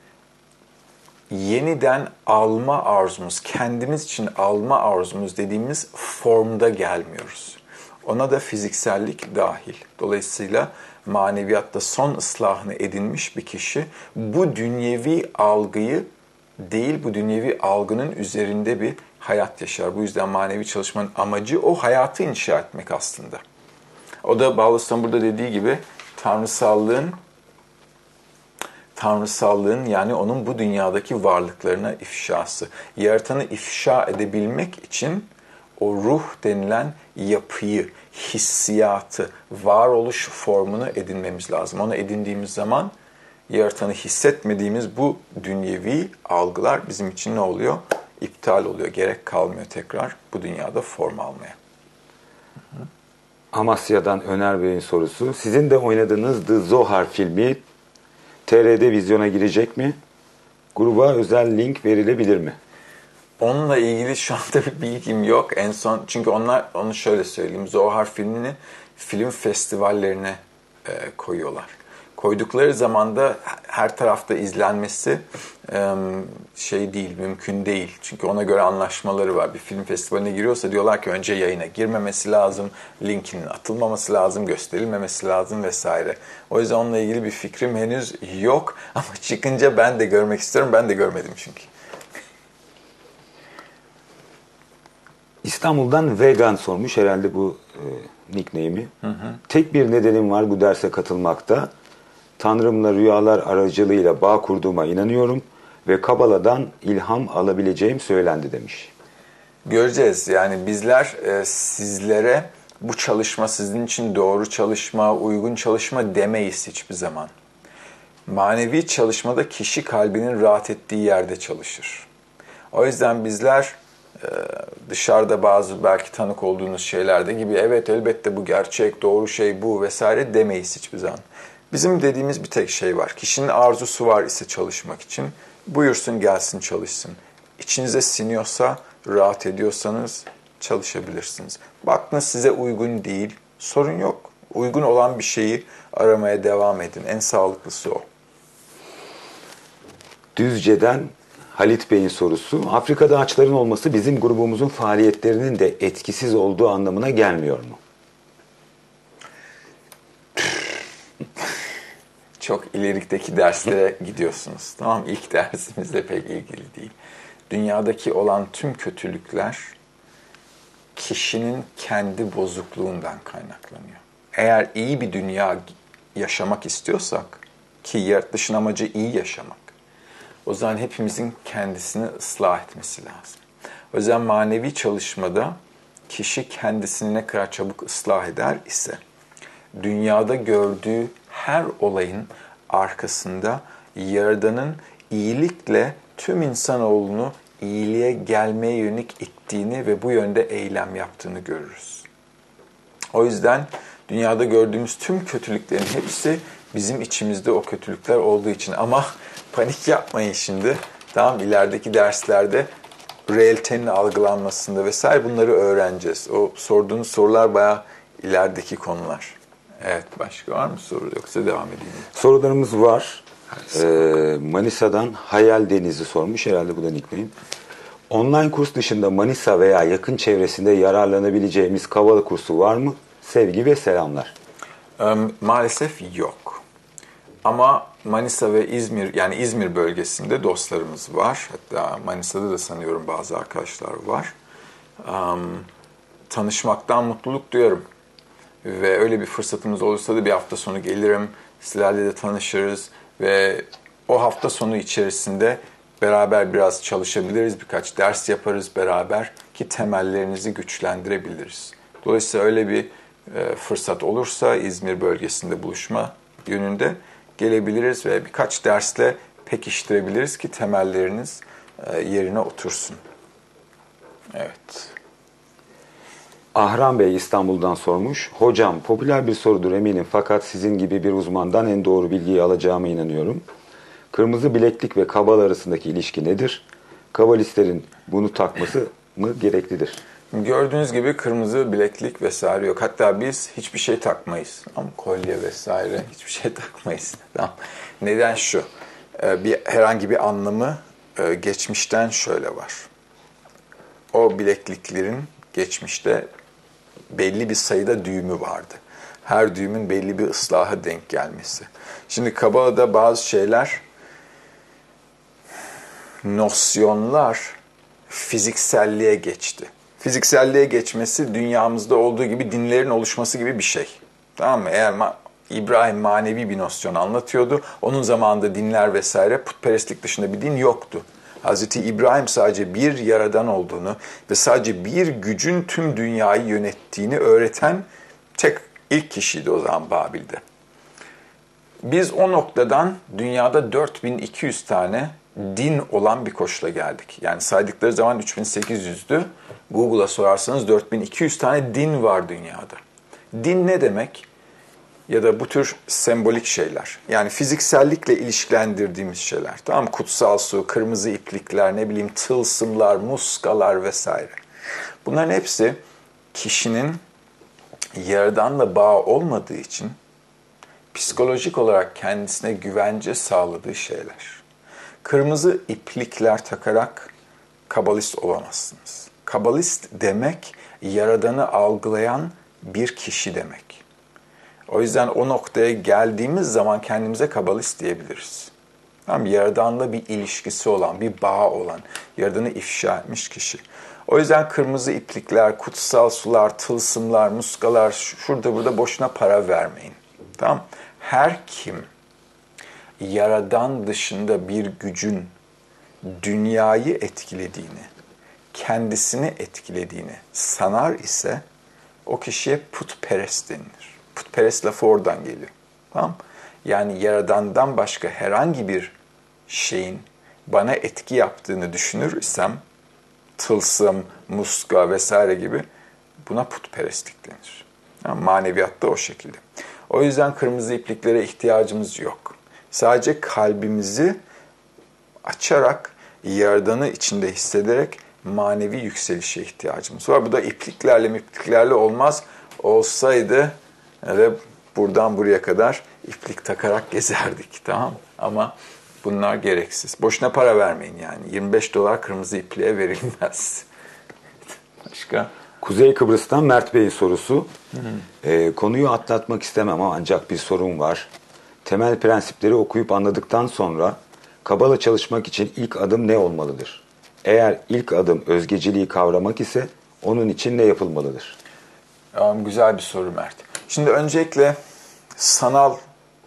yeniden alma arzumuz, kendimiz için alma arzumuz dediğimiz formda gelmiyoruz. Ona da fiziksellik dahil. Dolayısıyla maneviyatta son ıslahını edinmiş bir kişi bu dünyevi algıyı değil, bu dünyevi algının üzerinde bir hayat yaşar. Bu yüzden manevi çalışmanın amacı o hayatı inşa etmek aslında. O da Bağlas'tan burada dediği gibi tanrısallığın yani onun bu dünyadaki varlıklarına ifşası. Yaratanı ifşa edebilmek için o ruh denilen yapıyı, hissiyatı, varoluş formunu edinmemiz lazım. Onu edindiğimiz zaman yaratanı hissetmediğimiz bu dünyevi algılar bizim için ne oluyor? İptal oluyor. Gerek kalmıyor tekrar bu dünyada form almaya. Amasya'dan Öner Bey'in sorusu. Sizin de oynadığınız The Zohar filmi TR'de vizyona girecek mi? Gruba özel link verilebilir mi? Onunla ilgili şu anda bir bilgim yok. En son çünkü onu şöyle söyleyeyim. Zohar filmini film festivallerine koyuyorlar. Koydukları zaman da her tarafta izlenmesi mümkün değil. Çünkü ona göre anlaşmaları var. Bir film festivaline giriyorsa diyorlar ki önce yayına girmemesi lazım, linkinin atılmaması lazım, gösterilmemesi lazım vesaire. O yüzden onunla ilgili bir fikrim henüz yok. Ama çıkınca ben de görmek istiyorum. Ben de görmedim çünkü. İstanbul'dan Vegan sormuş herhalde bu nickname'i. Tek bir nedenim var bu derse katılmakta. Tanrımla rüyalar aracılığıyla bağ kurduğuma inanıyorum ve Kabala'dan ilham alabileceğim söylendi demiş. Göreceğiz. Yani bizler sizlere bu çalışma sizin için doğru çalışma, uygun çalışma demeyiz hiçbir zaman. Manevi çalışmada kişi kalbinin rahat ettiği yerde çalışır. O yüzden bizler dışarıda bazı belki tanık olduğunuz şeylerde gibi evet elbette bu gerçek, doğru şey bu vesaire demeyiz hiçbir zaman. Bizim dediğimiz bir tek şey var. Kişinin arzusu var ise çalışmak için buyursun gelsin çalışsın. İçinize siniyorsa, rahat ediyorsanız çalışabilirsiniz. Baktınız size uygun değil, sorun yok. Uygun olan bir şeyi aramaya devam edin. En sağlıklısı o. Düzce'den Halit Bey'in sorusu. Afrika'da ağaçların olması bizim grubumuzun faaliyetlerinin de etkisiz olduğu anlamına gelmiyor mu? Çok ilerikteki derslere gidiyorsunuz. Tamam, ilk dersimizle pek ilgili değil. Dünyadaki olan tüm kötülükler kişinin kendi bozukluğundan kaynaklanıyor. Eğer iyi bir dünya yaşamak istiyorsak, ki yaratılışın amacı iyi yaşamak, o zaman hepimizin kendisini ıslah etmesi lazım. O yüzden manevi çalışmada kişi kendisini ne kadar çabuk ıslah eder ise, dünyada gördüğü her olayın arkasında Yaradan'ın iyilikle tüm insanoğlunu iyiliğe gelmeye yönelik ittiğini ve bu yönde eylem yaptığını görürüz. O yüzden dünyada gördüğümüz tüm kötülüklerin hepsi bizim içimizde o kötülükler olduğu için. Ama panik yapmayın şimdi. Tamam, ilerideki derslerde realitenin algılanmasında vesaire bunları öğreneceğiz. O sorduğunuz sorular bayağı ilerideki konular. Evet, başka var mı soru, yoksa devam edeyim? Sorularımız var. Manisa'dan Hayal Deniz'i sormuş. Herhalde bu da nickname. Online kurs dışında Manisa veya yakın çevresinde yararlanabileceğimiz Kabala kursu var mı? Sevgi ve selamlar. Maalesef yok. Ama Manisa ve İzmir, yani İzmir bölgesinde dostlarımız var. Hatta Manisa'da da sanıyorum bazı arkadaşlar var. Tanışmaktan mutluluk duyarım. Ve öyle bir fırsatımız olursa da bir hafta sonu gelirim, sizlerle de tanışırız ve o hafta sonu içerisinde beraber biraz çalışabiliriz, birkaç ders yaparız beraber ki temellerinizi güçlendirebiliriz. Dolayısıyla öyle bir fırsat olursa İzmir bölgesinde buluşma yönünde gelebiliriz ve birkaç dersle pekiştirebiliriz ki temelleriniz yerine otursun. Evet. Ahram Bey İstanbul'dan sormuş. Hocam, popüler bir sorudur eminim fakat sizin gibi bir uzmandan en doğru bilgiyi alacağıma inanıyorum. Kırmızı bileklik ve Kabala arasındaki ilişki nedir? Kabalistlerin bunu takması mı gereklidir? Gördüğünüz gibi kırmızı bileklik vesaire yok. Hatta biz hiçbir şey takmayız. Ama kolye vesaire hiçbir şey takmayız. Tamam. Neden şu? Herhangi bir anlamı geçmişten şöyle var. O bilekliklerin geçmişte belli bir sayıda düğümü vardı. Her düğümün belli bir ıslaha denk gelmesi. Şimdi Kabala'da bazı şeyler, nosyonlar fizikselliğe geçti. Fizikselliğe geçmesi dünyamızda olduğu gibi dinlerin oluşması gibi bir şey. Tamam mı? Eğer İbrahim manevi bir nosyon anlatıyordu, onun zamanında dinler vesaire putperestlik dışında bir din yoktu. Hazreti İbrahim sadece bir yaradan olduğunu ve sadece bir gücün tüm dünyayı yönettiğini öğreten ilk kişiydi o zaman Babil'de. Biz o noktadan dünyada 4200 tane din olan bir koşula geldik. Yani saydıkları zaman 3800'dü. Google'a sorarsanız 4200 tane din var dünyada. Din ne demek? Ya da bu tür sembolik şeyler. Yani fiziksellikle ilişkilendirdiğimiz şeyler. Tamam mı? Kutsal su, kırmızı iplikler, ne bileyim tılsımlar, muskalar vesaire. Bunların hepsi kişinin Yaradan'la bağ olmadığı için psikolojik olarak kendisine güvence sağladığı şeyler. Kırmızı iplikler takarak kabalist olamazsınız. Kabalist demek, Yaradan'ı algılayan bir kişi demek. O yüzden o noktaya geldiğimiz zaman kendimize kabalist diyebiliriz. Tamam, Yaradan'la bir ilişkisi olan, bir bağ olan, Yaradan'ı ifşa etmiş kişi. O yüzden kırmızı iplikler, kutsal sular, tılsımlar, muskalar, şurada burada boşuna para vermeyin. Tamam? Her kim Yaradan dışında bir gücün dünyayı etkilediğini, kendisini etkilediğini sanar ise o kişiye putperest denilir. Putperest lafı oradan geliyor. Tamam? Yani Yaradan'dan başka herhangi bir şeyin bana etki yaptığını düşünürsem, tılsım, muska vesaire gibi, buna putperestlik denir. Yani maneviyatta o şekilde. O yüzden kırmızı ipliklere ihtiyacımız yok. Sadece kalbimizi açarak, Yaradan'ı içinde hissederek manevi yükselişe ihtiyacımız var. Bu da ipliklerle olmaz. Olsaydı ve buradan buraya kadar iplik takarak gezerdik, tamam mı? Ama bunlar gereksiz. Boşuna para vermeyin yani. $25 kırmızı ipliğe verilmez. Başka? Kuzey Kıbrıs'tan Mert Bey'in sorusu. Konuyu atlatmak istemem ama ancak bir sorun var. Temel prensipleri okuyup anladıktan sonra Kabala çalışmak için ilk adım ne olmalıdır? Eğer ilk adım özgeciliği kavramak ise onun için ne yapılmalıdır? Güzel bir soru Mert. Şimdi öncelikle sanal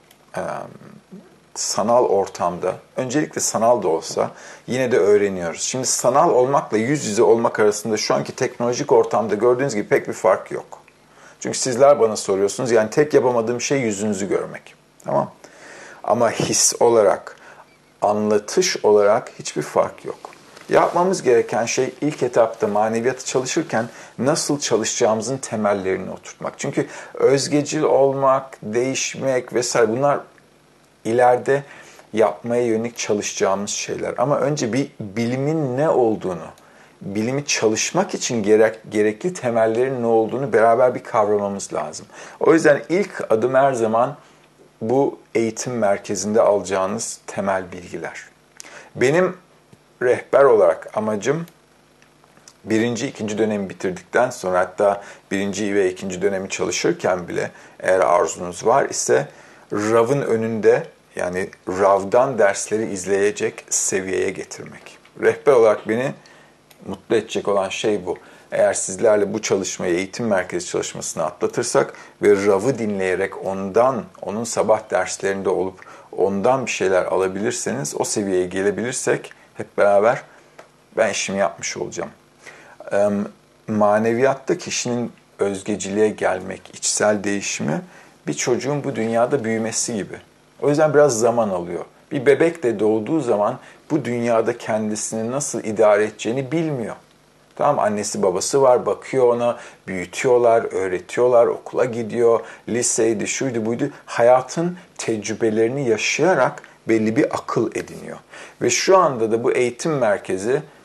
ortamda, öncelikle sanal da olsa yine de öğreniyoruz. Şimdi sanal olmakla yüz yüze olmak arasında şu anki teknolojik ortamda gördüğünüz gibi pek bir fark yok. Çünkü sizler bana soruyorsunuz, yani tek yapamadığım şey yüzünüzü görmek. Tamam. Ama his olarak, anlatış olarak hiçbir fark yok. Yapmamız gereken şey ilk etapta maneviyatı çalışırken nasıl çalışacağımızın temellerini oturtmak. Çünkü özgecil olmak, değişmek vesaire bunlar ileride yapmaya yönelik çalışacağımız şeyler. Ama önce bir bilimin ne olduğunu, bilimi çalışmak için gerekli temellerin ne olduğunu beraber bir kavramamız lazım. O yüzden ilk adım her zaman bu eğitim merkezinde alacağınız temel bilgiler. Benim rehber olarak amacım birinci, ikinci dönemi bitirdikten sonra, hatta birinci ve ikinci dönemi çalışırken bile eğer arzunuz var ise RAV'ın önünde, yani RAV'dan dersleri izleyecek seviyeye getirmek. Rehber olarak beni mutlu edecek olan şey bu. Eğer sizlerle bu çalışmayı, eğitim merkezi çalışmasını atlatırsak ve RAV'ı dinleyerek onun sabah derslerinde olup ondan bir şeyler alabilirseniz, o seviyeye gelebilirsek hep beraber ben işimi yapmış olacağım. Maneviyatta kişinin özgeciliğe gelmek, içsel değişimi bir çocuğun bu dünyada büyümesi gibi. O yüzden biraz zaman alıyor. Bir bebek de doğduğu zaman bu dünyada kendisini nasıl idare edeceğini bilmiyor. Tamam, annesi babası var, bakıyor ona, büyütüyorlar, öğretiyorlar, okula gidiyor, liseydi, şuydu buydu. Hayatın tecrübelerini yaşayarak belli bir akıl ediniyor. Ve şu anda da bu eğitim merkezi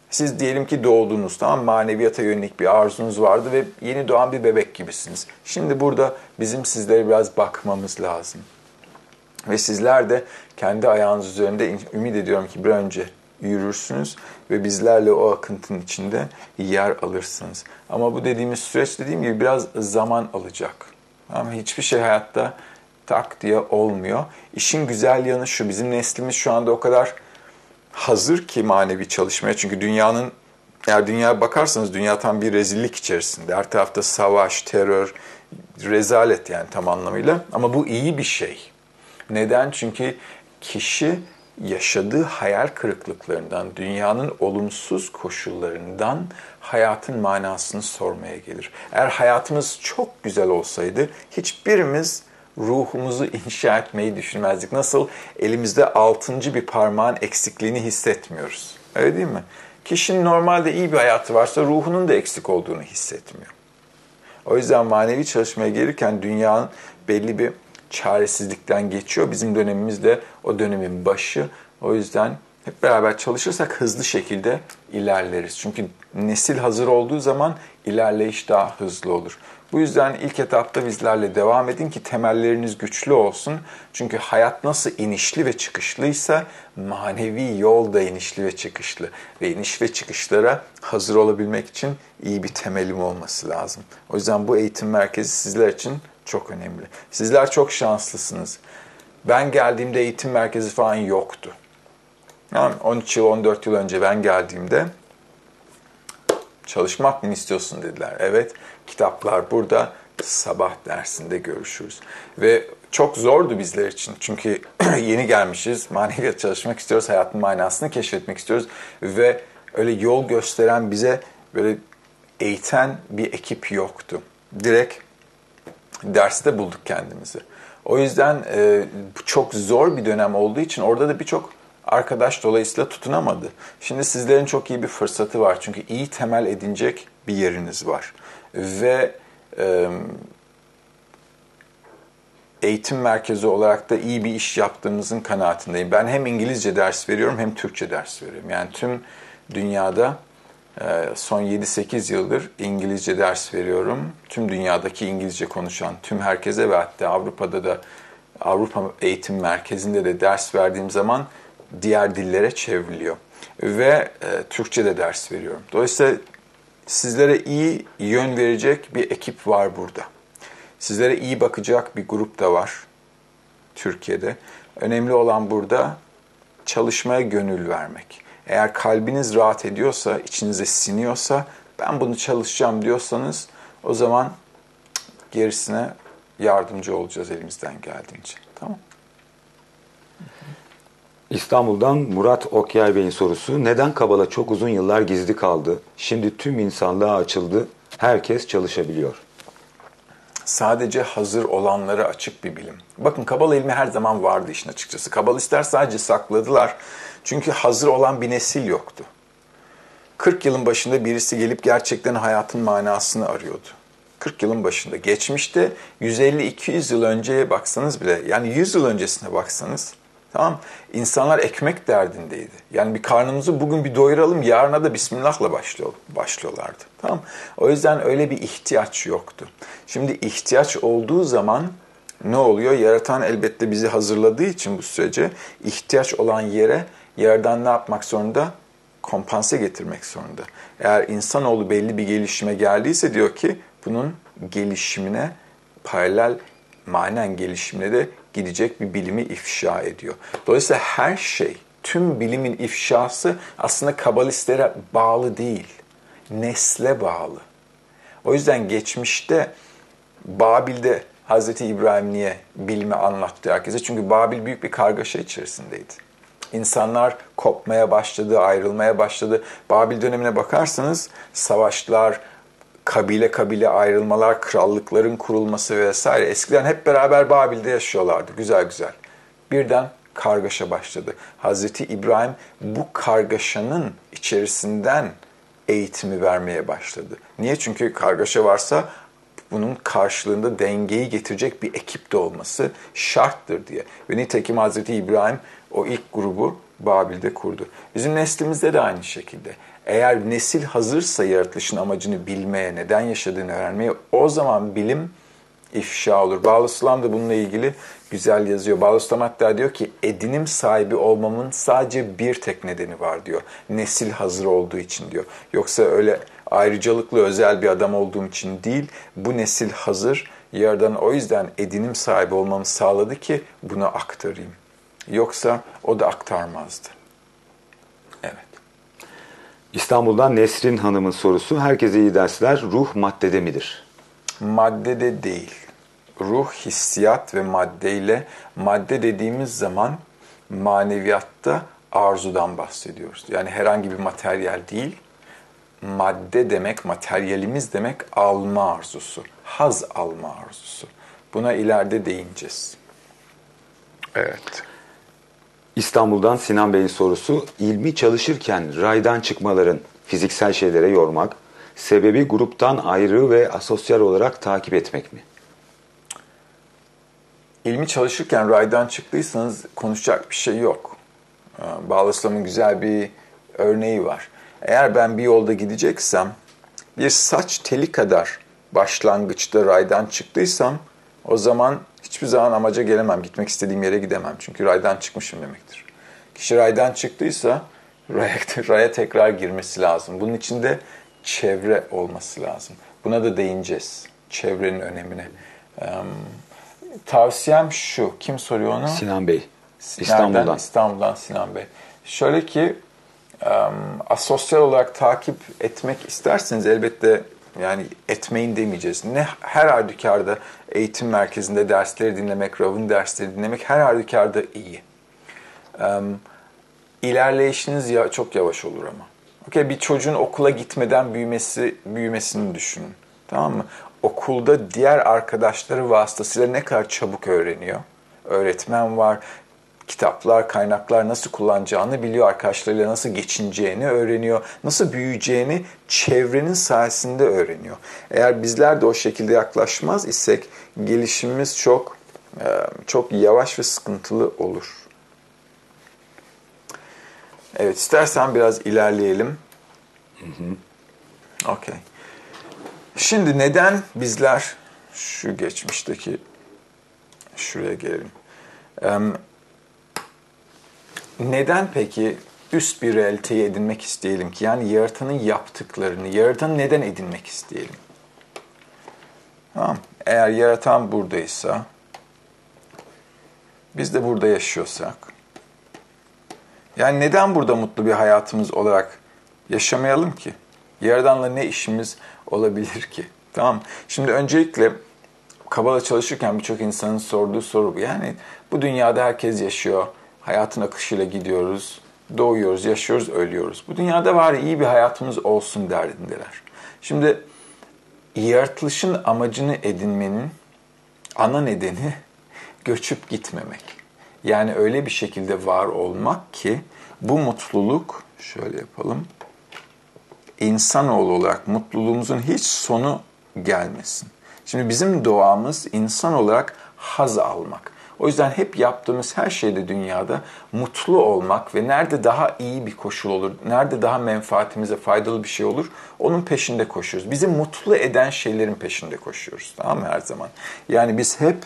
Siz diyelim ki doğdunuz, tamam, maneviyata yönelik bir arzunuz vardı ve yeni doğan bir bebek gibisiniz. Şimdi burada bizim sizlere biraz bakmamız lazım. Ve sizler de kendi ayağınız üzerinde ümit ediyorum ki bir önce yürürsünüz ve bizlerle o akıntının içinde yer alırsınız. Ama bu dediğimiz süreç, dediğim gibi, biraz zaman alacak. Ama hiçbir şey hayatta tak diye olmuyor. İşin güzel yanı şu: bizim neslimiz şu anda o kadar hazır ki manevi çalışmaya. Çünkü eğer dünyaya bakarsanız dünya tam bir rezillik içerisinde. Her tarafta savaş, terör, rezalet yani tam anlamıyla. Ama bu iyi bir şey. Neden? Çünkü kişi yaşadığı hayal kırıklıklarından, dünyanın olumsuz koşullarından hayatın manasını sormaya gelir. Eğer hayatımız çok güzel olsaydı hiçbirimiz ruhumuzu inşa etmeyi düşünmezdik. Nasıl elimizde 6. bir parmağın eksikliğini hissetmiyoruz. Öyle değil mi? Kişinin normalde iyi bir hayatı varsa ruhunun da eksik olduğunu hissetmiyor. O yüzden manevi çalışmaya gelirken dünyanın belli bir çaresizlikten geçiyor. Bizim dönemimiz de o dönemin başı. O yüzden hep beraber çalışırsak hızlı şekilde ilerleriz. Çünkü nesil hazır olduğu zaman ilerleyiş daha hızlı olur. Bu yüzden ilk etapta bizlerle devam edin ki temelleriniz güçlü olsun. Çünkü hayat nasıl inişli ve çıkışlıysa manevi yol da inişli ve çıkışlı. Ve iniş ve çıkışlara hazır olabilmek için iyi bir temelim olması lazım. O yüzden bu eğitim merkezi sizler için çok önemli. Sizler çok şanslısınız. Ben geldiğimde eğitim merkezi falan yoktu. Yani 13 yıl, 14 yıl önce ben geldiğimde çalışmak mı istiyorsun dediler. Evet, kitaplar burada, sabah dersinde görüşürüz. Ve çok zordu bizler için. Çünkü yeni gelmişiz, maneviyat çalışmak istiyoruz, hayatın manasını keşfetmek istiyoruz. Ve öyle yol gösteren, bize böyle eğiten bir ekip yoktu. Direkt derste bulduk kendimizi. O yüzden çok zor bir dönem olduğu için orada da birçok arkadaş dolayısıyla tutunamadı. Şimdi sizlerin çok iyi bir fırsatı var. Çünkü iyi temel edinecek bir yeriniz var. Ve eğitim merkezi olarak da iyi bir iş yaptığımızın kanaatindeyim. Ben hem İngilizce ders veriyorum hem Türkçe ders veriyorum. Yani tüm dünyada son 7-8 yıldır İngilizce ders veriyorum. Tüm dünyadaki İngilizce konuşan tüm herkese ve hatta Avrupa'da da, Avrupa Eğitim Merkezi'nde de ders verdiğim zaman diğer dillere çevriliyor. Ve Türkçe de ders veriyorum. Dolayısıyla sizlere iyi yön verecek bir ekip var burada. Sizlere iyi bakacak bir grup da var Türkiye'de. Önemli olan burada çalışmaya gönül vermek. Eğer kalbiniz rahat ediyorsa, içinize siniyorsa, ben bunu çalışacağım diyorsanız, o zaman gerisine yardımcı olacağız elimizden geldiğince. Tamam. İstanbul'dan Murat Okyay Bey'in sorusu: neden Kabala çok uzun yıllar gizli kaldı? Şimdi tüm insanlığa açıldı. Herkes çalışabiliyor. Sadece hazır olanlara açık bir bilim. Bakın, Kabala ilmi her zaman vardı işin açıkçası. Kabalistler sadece sakladılar. Çünkü hazır olan bir nesil yoktu. 40 yılın başında birisi gelip gerçekten hayatın manasını arıyordu. 40 yılın başında. Geçmişte 150-200 yıl önceye baksanız bile, yani 100 yıl öncesine baksanız, tamam, insanlar ekmek derdindeydi. Yani bir karnımızı bugün bir doyuralım, yarına da Bismillah'la başlıyorlardı. Tamam. O yüzden öyle bir ihtiyaç yoktu. Şimdi ihtiyaç olduğu zaman ne oluyor? Yaratan elbette bizi hazırladığı için bu sürece ihtiyaç olan yere yerden ne yapmak zorunda? Kompanse getirmek zorunda. Eğer insanoğlu belli bir gelişime geldiyse, diyor ki bunun gelişimine paralel, manen gelişimine de gidecek bir bilimi ifşa ediyor. Dolayısıyla her şey, tüm bilimin ifşası aslında kabalistlere bağlı değil, nesle bağlı. O yüzden geçmişte Babil'de Hazreti İbrahim niye bilimi anlattı herkese? Çünkü Babil büyük bir kargaşa içerisindeydi. İnsanlar kopmaya başladı, ayrılmaya başladı. Babil dönemine bakarsanız savaşlar, kabile kabile ayrılmalar, krallıkların kurulması vesaire. Eskiden hep beraber Babil'de yaşıyorlardı, güzel güzel. Birden kargaşa başladı. Hazreti İbrahim bu kargaşanın içerisinden eğitimi vermeye başladı. Niye? Çünkü kargaşa varsa bunun karşılığında dengeyi getirecek bir ekip de olması şarttır diye. Ve nitekim Hazreti İbrahim o ilk grubu Babil'de kurdu. Bizim neslimizde de aynı şekilde. Eğer nesil hazırsa yaratılışın amacını bilmeye, neden yaşadığını öğrenmeye, o zaman bilim ifşa olur. Bağlısulam da bununla ilgili güzel yazıyor. Bağlısulam hatta diyor ki edinim sahibi olmamın sadece bir tek nedeni var diyor. Nesil hazır olduğu için diyor. Yoksa öyle ayrıcalıklı özel bir adam olduğum için değil, bu nesil hazır. Yaradan o yüzden edinim sahibi olmamı sağladı ki bunu aktarayım. Yoksa o da aktarmazdı. Evet. İstanbul'dan Nesrin Hanım'ın sorusu. Herkese iyi dersler. Ruh maddede midir? Maddede değil. Ruh, hissiyat ve maddeyle, madde dediğimiz zaman maneviyatta arzudan bahsediyoruz. Yani herhangi bir materyal değil. Madde demek, materyalimiz demek alma arzusu. Haz alma arzusu. Buna ileride değineceğiz. Evet. İstanbul'dan Sinan Bey'in sorusu. İlmi çalışırken raydan çıkmaların fiziksel şeylere yormak, sebebi gruptan ayrı ve asosyal olarak takip etmek mi? İlmi çalışırken raydan çıktıysanız konuşacak bir şey yok. Bağlaslam'ın güzel bir örneği var. Eğer ben bir yolda gideceksem, bir saç teli kadar başlangıçta raydan çıktıysam, o zaman hiçbir zaman amaca gelemem, gitmek istediğim yere gidemem. Çünkü raydan çıkmışım demektir. Kişi raydan çıktıysa, raya tekrar girmesi lazım. Bunun için de çevre olması lazım. Buna da değineceğiz, çevrenin önemine. Tavsiyem şu, kim soruyor onu? Sinan Bey, İstanbul'dan. Nereden? İstanbul'dan Sinan Bey. Şöyle ki, asosyal olarak takip etmek isterseniz elbette yani etmeyin demeyeceğiz. Ne her halükarda eğitim merkezinde dersleri dinlemek, Rav'ın dersleri dinlemek her halükarda iyi. İlerleyişiniz çok yavaş olur ama. Okay, bir çocuğun okula gitmeden büyümesini düşünün. Tamam mı? Okulda diğer arkadaşları vasıtasıyla ne kadar çabuk öğreniyor. Öğretmen var, kitaplar, kaynaklar nasıl kullanacağını biliyor, arkadaşlarıyla nasıl geçineceğini öğreniyor, nasıl büyüyeceğini çevrenin sayesinde öğreniyor. Eğer bizler de o şekilde yaklaşmaz isek gelişimimiz çok yavaş ve sıkıntılı olur. Evet, istersen biraz ilerleyelim. Okay. Şimdi neden bizler şu geçmişteki şuraya gelelim. Neden peki üst bir realiteyi edinmek isteyelim ki? Yani yaratanın yaptıklarını, yaratanı neden edinmek isteyelim? Tamam. Eğer yaratan buradaysa, biz de burada yaşıyorsak, yani neden burada mutlu bir hayatımız olarak yaşamayalım ki? Yaradanla ne işimiz olabilir ki? Tamam. Şimdi öncelikle Kabala çalışırken birçok insanın sorduğu soru bu. Yani bu dünyada herkes yaşıyor. Hayatın akışıyla gidiyoruz. Doğuyoruz, yaşıyoruz, ölüyoruz. Bu dünyada var iyi bir hayatımız olsun derdindeler. Şimdi yaratılışın amacını edinmenin ana nedeni göçüp gitmemek. Yani öyle bir şekilde var olmak ki bu mutluluk, şöyle yapalım, insanoğlu olarak mutluluğumuzun hiç sonu gelmesin. Şimdi bizim doğamız insan olarak haz almak. O yüzden hep yaptığımız her şeyde dünyada mutlu olmak ve nerede daha iyi bir koşul olur, nerede daha menfaatimize faydalı bir şey olur, onun peşinde koşuyoruz. Bizi mutlu eden şeylerin peşinde koşuyoruz, tamam mı, her zaman? Yani biz hep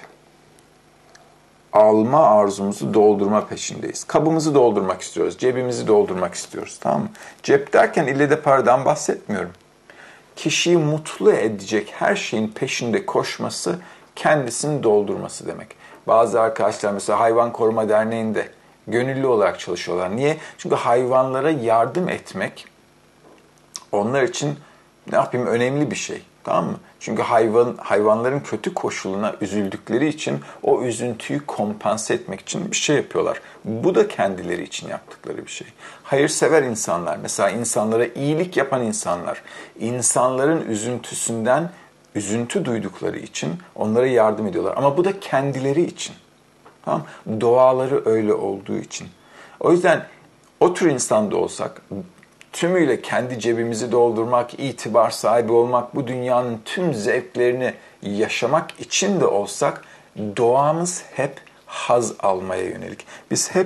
alma arzumuzu doldurma peşindeyiz. Kabımızı doldurmak istiyoruz, cebimizi doldurmak istiyoruz, tamam mı? Cep derken ille de paradan bahsetmiyorum. Kişiyi mutlu edecek her şeyin peşinde koşması, kendisini doldurması demek. Bazı arkadaşlar mesela Hayvan Koruma Derneği'nde gönüllü olarak çalışıyorlar. Niye? Çünkü hayvanlara yardım etmek onlar için önemli bir şey. Tamam mı? Çünkü hayvanların kötü koşuluna üzüldükleri için o üzüntüyü kompanse etmek için bir şey yapıyorlar. Bu da kendileri için yaptıkları bir şey. Hayırsever insanlar, mesela insanlara iyilik yapan insanlar, insanların üzüntüsünden üzüntü duydukları için onlara yardım ediyorlar. Ama bu da kendileri için. Tamam? Doğaları öyle olduğu için. O yüzden o tür insan da olsak, tümüyle kendi cebimizi doldurmak, itibar sahibi olmak, bu dünyanın tüm zevklerini yaşamak için de olsak, doğamız hep haz almaya yönelik. Biz hep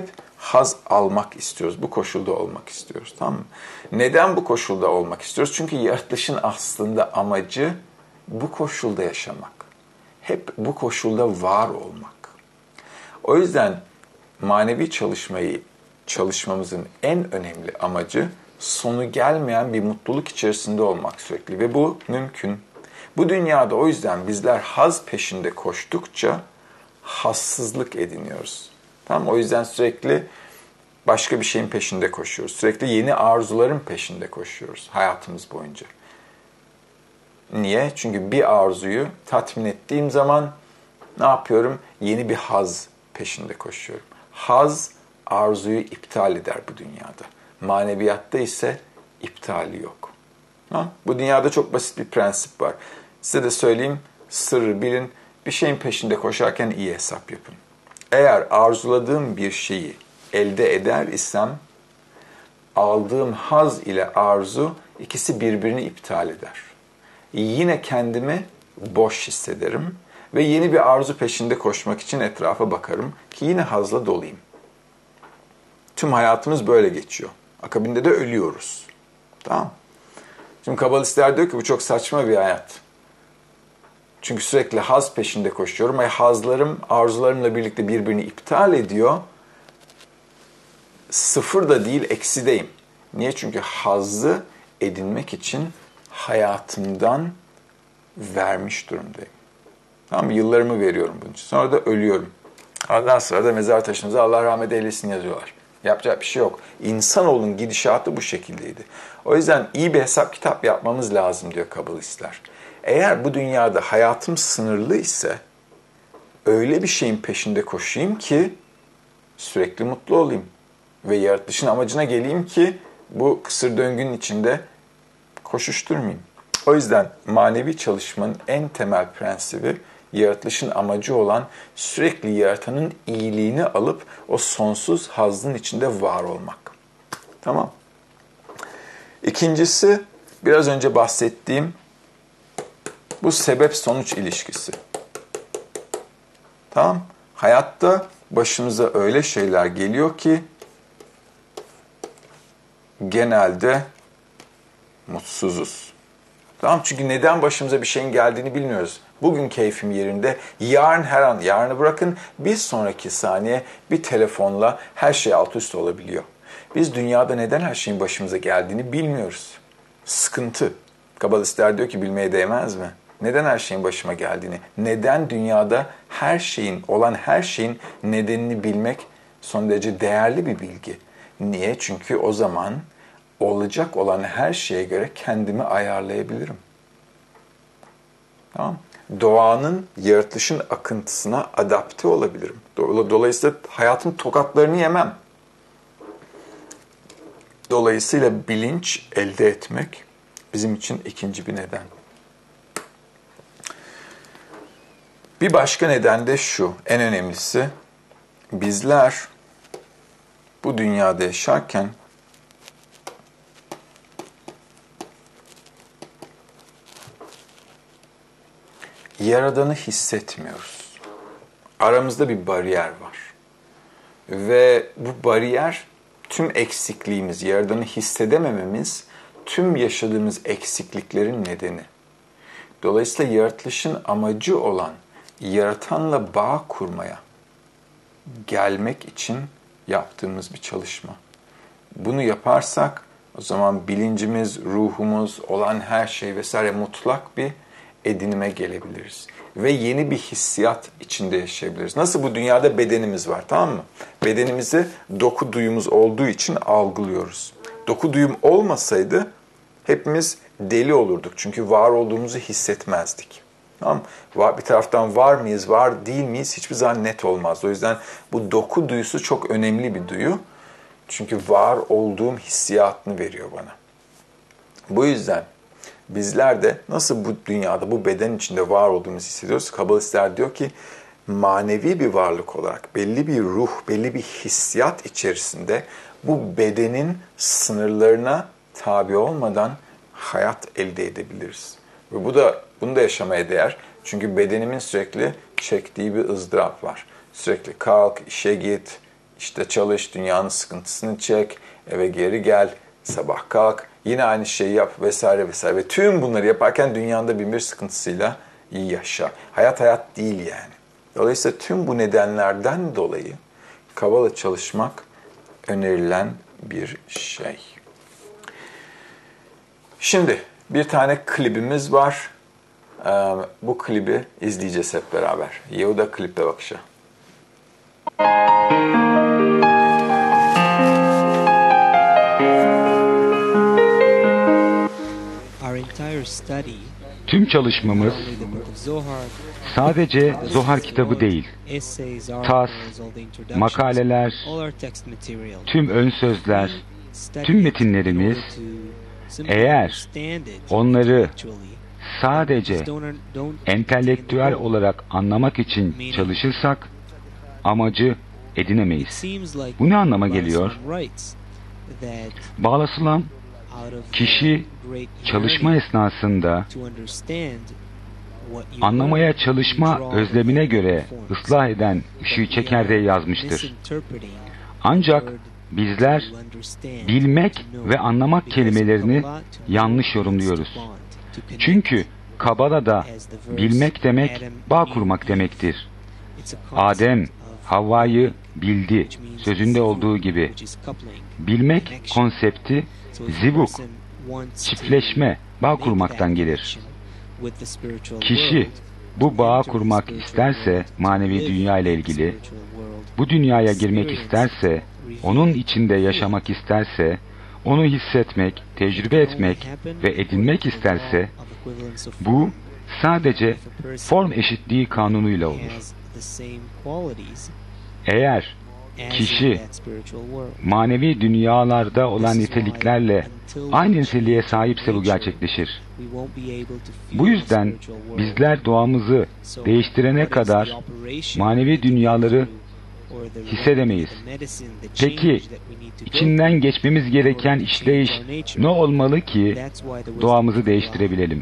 haz almak istiyoruz. Bu koşulda olmak istiyoruz. Tamam mı? Neden bu koşulda olmak istiyoruz? Çünkü yaratılışın aslında amacı bu koşulda yaşamak. Hep bu koşulda var olmak. O yüzden manevi çalışmamızın en önemli amacı sonu gelmeyen bir mutluluk içerisinde olmak sürekli. Ve bu mümkün. Bu dünyada o yüzden bizler haz peşinde koştukça hazsızlık ediniyoruz. Tamam? O yüzden sürekli başka bir şeyin peşinde koşuyoruz. Sürekli yeni arzuların peşinde koşuyoruz hayatımız boyunca. Niye? Çünkü bir arzuyu tatmin ettiğim zaman ne yapıyorum? Yeni bir haz peşinde koşuyorum. Haz arzuyu iptal eder bu dünyada. Maneviyatta ise iptali yok. Ha? Bu dünyada çok basit bir prensip var. Size de söyleyeyim, sırrı bilin, bir şeyin peşinde koşarken iyi hesap yapın. Eğer arzuladığım bir şeyi elde eder isem, aldığım haz ile arzu ikisi birbirini iptal eder. Yine kendimi boş hissederim ve yeni bir arzu peşinde koşmak için etrafa bakarım ki yine hazla dolayım. Tüm hayatımız böyle geçiyor. Akabinde de ölüyoruz. Tamam. Şimdi kabalistler diyor ki bu çok saçma bir hayat. Çünkü sürekli haz peşinde koşuyorum ve hazlarım arzularımla birlikte birbirini iptal ediyor. Sıfır da değil, eksideyim. Niye? Çünkü hazzı edinmek için hayatımdan vermiş durumdayım. Tamam, yıllarımı veriyorum bunun için. Sonra da ölüyorum. Ondan sonra da mezar taşımıza Allah rahmet eylesin yazıyorlar. Yapacak bir şey yok. İnsanoğlunun gidişatı bu şekildeydi. O yüzden iyi bir hesap kitap yapmamız lazım diyor kabalistler. Eğer bu dünyada hayatım sınırlı ise öyle bir şeyin peşinde koşayım ki sürekli mutlu olayım. Ve yaratılışın amacına geleyim ki bu kısır döngünün içinde koşuşturmayayım. O yüzden manevi çalışmanın en temel prensibi yaratılışın amacı olan sürekli yaratanın iyiliğini alıp o sonsuz hazzın içinde var olmak. Tamam. İkincisi biraz önce bahsettiğim bu sebep-sonuç ilişkisi. Tamam. Hayatta başımıza öyle şeyler geliyor ki genelde mutsuzuz. Tamam, çünkü neden başımıza bir şeyin geldiğini bilmiyoruz. Bugün keyfim yerinde, yarın her an, yarını bırakın bir sonraki saniye bir telefonla her şey alt üst olabiliyor. Biz dünyada neden her şeyin başımıza geldiğini bilmiyoruz. Sıkıntı. Kabalistler diyor ki bilmeye değmez mi? Neden her şeyin başıma geldiğini, neden dünyada olan her şeyin nedenini bilmek son derece değerli bir bilgi. Niye? Çünkü o zaman olacak olan her şeye göre kendimi ayarlayabilirim. Tamam. Doğanın, yaratılışın akıntısına adapte olabilirim. Dolayısıyla hayatın tokatlarını yemem. Dolayısıyla bilinç elde etmek bizim için ikinci bir neden. Bir başka neden de şu, en önemlisi, bizler bu dünyada yaşarken Yaradan'ı hissetmiyoruz. Aramızda bir bariyer var. Ve bu bariyer tüm eksikliğimiz, Yaradan'ı hissedemememiz, tüm yaşadığımız eksikliklerin nedeni. Dolayısıyla yaratılışın amacı olan Yaratan'la bağ kurmaya gelmek için yaptığımız bir çalışma. Bunu yaparsak o zaman bilincimiz, ruhumuz, olan her şey vesaire mutlak bir edinime gelebiliriz. Ve yeni bir hissiyat içinde yaşayabiliriz. Nasıl bu dünyada bedenimiz var, tamam mı? Bedenimizi doku duyumuz olduğu için algılıyoruz. Doku duyum olmasaydı hepimiz deli olurduk. Çünkü var olduğumuzu hissetmezdik. Tamam mı? Bir taraftan var mıyız, var değil miyiz hiçbir zaman net olmaz. O yüzden bu doku duyusu çok önemli bir duyu. Çünkü var olduğum hissiyatını veriyor bana. Bu yüzden bizler de nasıl bu dünyada, bu beden içinde var olduğumuzu hissediyoruz. Kabalistler diyor ki manevi bir varlık olarak belli bir ruh, belli bir hissiyat içerisinde bu bedenin sınırlarına tabi olmadan hayat elde edebiliriz. Ve bunu da yaşamaya değer. Çünkü bedenimin sürekli çektiği bir ızdırap var. Sürekli kalk, işe git, işte çalış, dünyanın sıkıntısını çek, eve geri gel, sabah kalk, yine aynı şeyi yap vesaire vesaire. Ve tüm bunları yaparken dünyada bin bir sıkıntısıyla iyi yaşa. Hayat değil yani. Dolayısıyla tüm bu nedenlerden dolayı Kabala çalışmak önerilen bir şey. Şimdi bir tane klibimiz var. Bu klibi izleyeceğiz hep beraber. Yehuda klipe bakışı. Tüm çalışmamız sadece Zohar kitabı değil, tas, makaleler, tüm ön sözler, tüm metinlerimiz, eğer onları sadece entelektüel olarak anlamak için çalışırsak amacı edinemeyiz. Bu ne anlama geliyor? Bağlasılam, kişi çalışma esnasında anlamaya çalışma özlemine göre ıslah eden ışığı çeker diye yazmıştır. Ancak bizler bilmek ve anlamak kelimelerini yanlış yorumluyoruz. Çünkü Kabala'da bilmek demek bağ kurmak demektir. Adem Havva'yı bildi sözünde olduğu gibi. Bilmek konsepti zivuk, çiftleşme, bağ kurmaktan gelir. Kişi bu bağı kurmak isterse manevi dünya ile ilgili, bu dünyaya girmek isterse, onun içinde yaşamak isterse, onu hissetmek, tecrübe etmek ve edinmek isterse, bu sadece form eşitliği kanunuyla olur. Eğer kişi manevi dünyalarda olan niteliklerle aynı niteliğe sahipse bu gerçekleşir. Bu yüzden bizler doğamızı değiştirene kadar manevi dünyaları hissedemeyiz. Peki içinden geçmemiz gereken işleyiş ne olmalı ki doğamızı değiştirebilelim?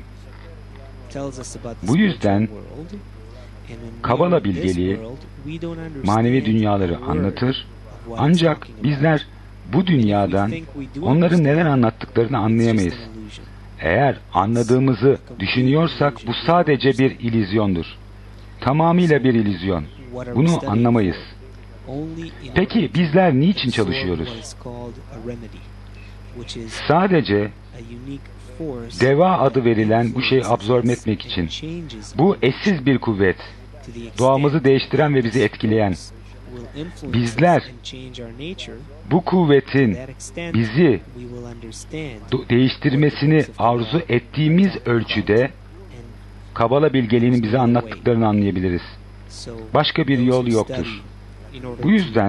Bu yüzden Kabala bilgeliği manevi dünyaları anlatır, ancak bizler bu dünyadan onların neler anlattıklarını anlayamayız. Eğer anladığımızı düşünüyorsak bu sadece bir illüzyondur. Tamamıyla bir illüzyon. Bunu anlamayız. Peki bizler niçin çalışıyoruz? Sadece deva adı verilen bu şeyi absorbe etmek için. Bu eşsiz bir kuvvet. Doğamızı değiştiren ve bizi etkileyen. Bizler bu kuvvetin bizi değiştirmesini arzu ettiğimiz ölçüde Kabala bilgeliğinin bize anlattıklarını anlayabiliriz. Başka bir yol yoktur. Bu yüzden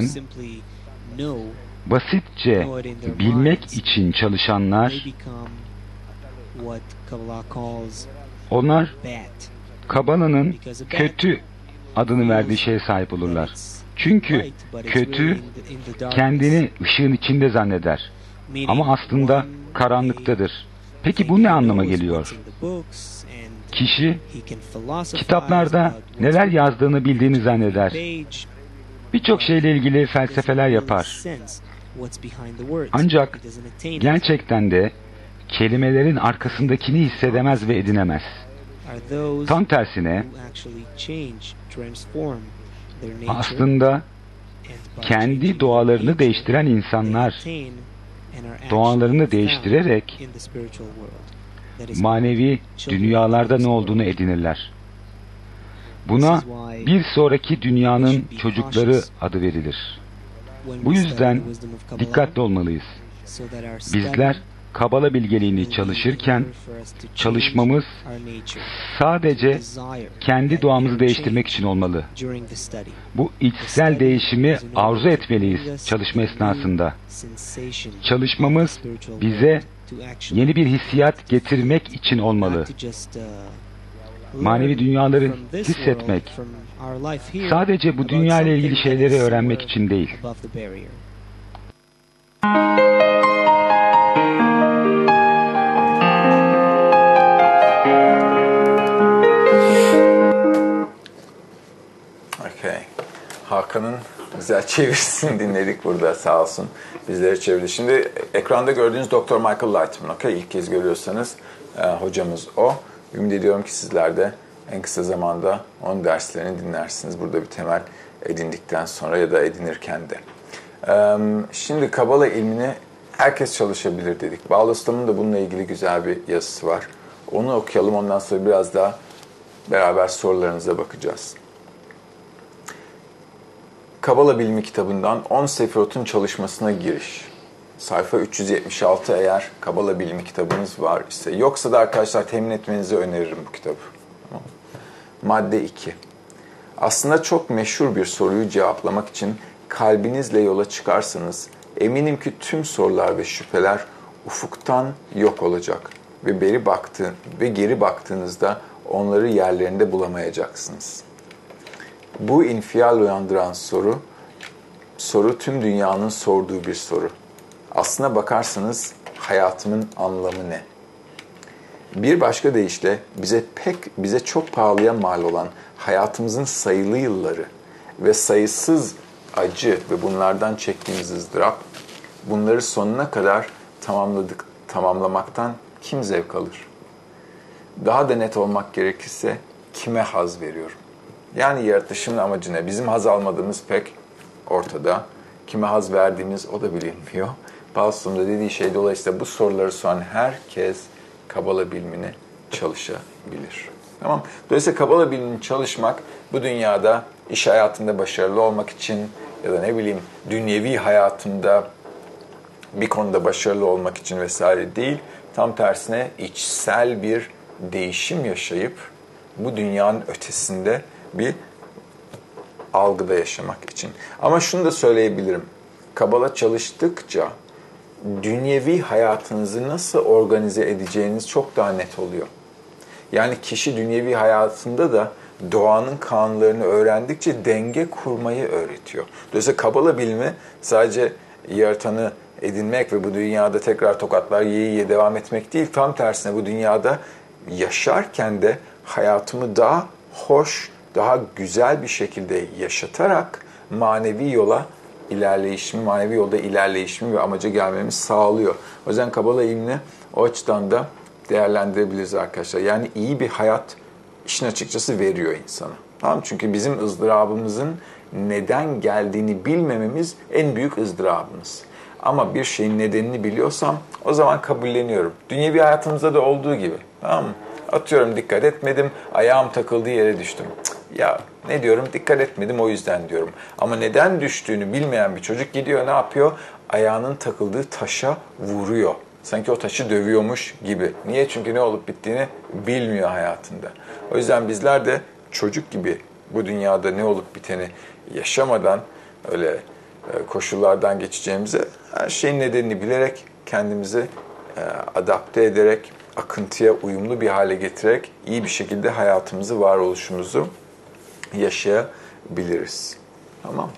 basitçe bilmek için çalışanlar, onlar Kabala'nın kötü adını verdiği şeye sahip olurlar. Çünkü kötü kendini ışığın içinde zanneder. Ama aslında karanlıktadır. Peki bu ne anlama geliyor? Kişi kitaplarda neler yazdığını bildiğini zanneder. Birçok şeyle ilgili felsefeler yapar. Ancak gerçekten de kelimelerin arkasındakini hissedemez ve edinemez. Tam tersine aslında kendi doğalarını değiştiren insanlar doğalarını değiştirerek manevi dünyalarda ne olduğunu edinirler. Buna bir sonraki dünyanın çocukları adı verilir. Bu yüzden dikkatli olmalıyız. Bizler Kabala bilgeliğini çalışırken çalışmamız sadece kendi doğamızı değiştirmek için olmalı. Bu içsel değişimi arzu etmeliyiz çalışma esnasında. Çalışmamız bize yeni bir hissiyat getirmek için olmalı. Manevi dünyaları hissetmek, sadece bu dünya ile ilgili şeyleri öğrenmek için değil. Hakan'ın güzel çevirsin dinledik burada sağ olsun. Bizleri çevirdi. Şimdi ekranda gördüğünüz Dr. Michael Lightman. Okay? İlk kez görüyorsanız hocamız o. Ümit ediyorum ki sizler de en kısa zamanda onun derslerini dinlersiniz. Burada bir temel edindikten sonra ya da edinirken de. Şimdi Kabala ilmini herkes çalışabilir dedik. Bağlastam'ın da bununla ilgili güzel bir yazısı var. Onu okuyalım. Ondan sonra biraz daha beraber sorularınıza bakacağız. Kabala Bilimi kitabından 10 Sefirot'un çalışmasına giriş. Sayfa 376 eğer Kabala Bilimi kitabınız var ise. Yoksa da arkadaşlar temin etmenizi öneririm bu kitabı. Madde 2. Aslında çok meşhur bir soruyu cevaplamak için kalbinizle yola çıkarsanız eminim ki tüm sorular ve şüpheler ufuktan yok olacak ve geri baktığınızda onları yerlerinde bulamayacaksınız. Bu infial uyandıran soru tüm dünyanın sorduğu bir soru. Aslına bakarsanız hayatımın anlamı ne? Bir başka deyişle bize çok pahalıya mal olan hayatımızın sayılı yılları ve sayısız acı ve bunlardan çektiğimiz ızdırap, bunları sonuna kadar tamamlamaktan kim zevk alır? Daha da net olmak gerekirse kime haz veriyorum? Yani yaratılışın amacı ne? Bizim haz almadığımız pek ortada. Kime haz verdiğimiz o da bilinmiyor. Balsum'da dediği şey dolayısıyla bu soruları soran herkes Kabala bilimini çalışabilir. Tamam. Dolayısıyla Kabala bilimini çalışmak bu dünyada iş hayatında başarılı olmak için ya da ne bileyim dünyevi hayatında bir konuda başarılı olmak için vesaire değil. Tam tersine içsel bir değişim yaşayıp bu dünyanın ötesinde bir algıda yaşamak için. Ama şunu da söyleyebilirim. Kabala çalıştıkça dünyevi hayatınızı nasıl organize edeceğiniz çok daha net oluyor. Yani kişi dünyevi hayatında da doğanın kanunlarını öğrendikçe denge kurmayı öğretiyor. Dolayısıyla Kabala bilimi sadece yaratanı edinmek ve bu dünyada tekrar tokatlar yiye devam etmek değil. Tam tersine bu dünyada yaşarken de hayatımı daha hoş, daha güzel bir şekilde yaşatarak manevi yolda ilerleyişimi ve amaca gelmemi sağlıyor. O yüzden Kabala ilmini o açıdan da değerlendirebiliriz arkadaşlar. Yani iyi bir hayat işin açıkçası veriyor insana. Tamam? Çünkü bizim ızdırabımızın neden geldiğini bilmememiz en büyük ızdırabımız. Ama bir şeyin nedenini biliyorsam o zaman kabulleniyorum. Dünyevi hayatımızda da olduğu gibi. Tamam mı? Atıyorum dikkat etmedim, ayağım takıldığı yere düştüm. Ya ne diyorum? Dikkat etmedim o yüzden diyorum. Ama neden düştüğünü bilmeyen bir çocuk gidiyor ne yapıyor? Ayağının takıldığı taşa vuruyor. Sanki o taşı dövüyormuş gibi. Niye? Çünkü ne olup bittiğini bilmiyor hayatında. O yüzden bizler de çocuk gibi bu dünyada ne olup biteni yaşamadan öyle koşullardan geçeceğimize her şeyin nedenini bilerek kendimizi adapte ederek akıntıya uyumlu bir hale getirerek iyi bir şekilde hayatımızı, varoluşumuzu yaşayabiliriz. Tamam.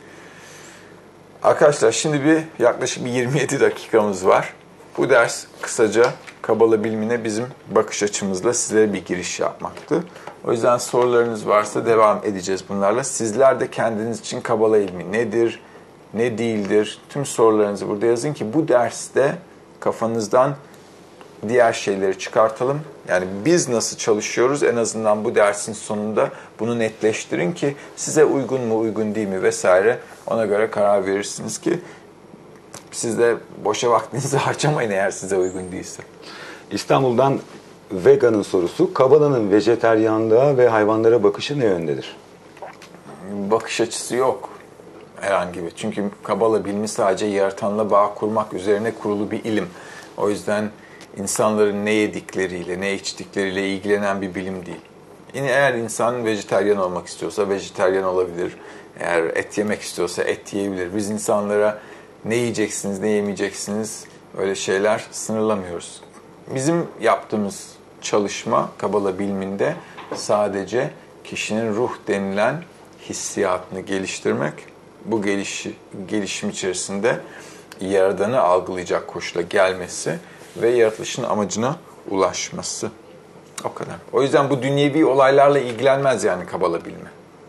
Arkadaşlar şimdi yaklaşık 27 dakikamız var. Bu ders kısaca Kabala bilimine bizim bakış açımızla sizlere bir giriş yapmaktı. O yüzden sorularınız varsa devam edeceğiz bunlarla. Sizler de kendiniz için Kabala ilmi nedir, ne değildir? Tüm sorularınızı burada yazın ki bu derste kafanızdan diğer şeyleri çıkartalım. Yani biz nasıl çalışıyoruz en azından bu dersin sonunda bunu netleştirin ki size uygun mu uygun değil mi vesaire ona göre karar verirsiniz ki siz de boşa vaktinizi harcamayın eğer size uygun değilse. İstanbul'dan Vega'nın sorusu, Kabala'nın vejeteryanlığa ve hayvanlara bakışı ne yöndedir? Bakış açısı yok herhangi bir. Çünkü Kabala bilimi sadece yaratanla bağ kurmak üzerine kurulu bir ilim. O yüzden insanların ne yedikleriyle, ne içtikleriyle ilgilenen bir bilim değil. Yine eğer insan vejeteryan olmak istiyorsa vejeteryan olabilir. Eğer et yemek istiyorsa et yiyebilir. Biz insanlara ne yiyeceksiniz, ne yemeyeceksiniz öyle şeyler sınırlamıyoruz. Bizim yaptığımız çalışma Kabala biliminde sadece kişinin ruh denilen hissiyatını geliştirmek, bu gelişim içerisinde Yaradan'ı algılayacak koşula gelmesi ve yaratılışın amacına ulaşması. O kadar. O yüzden bu dünyevi olaylarla ilgilenmez yani Kabala bilimi.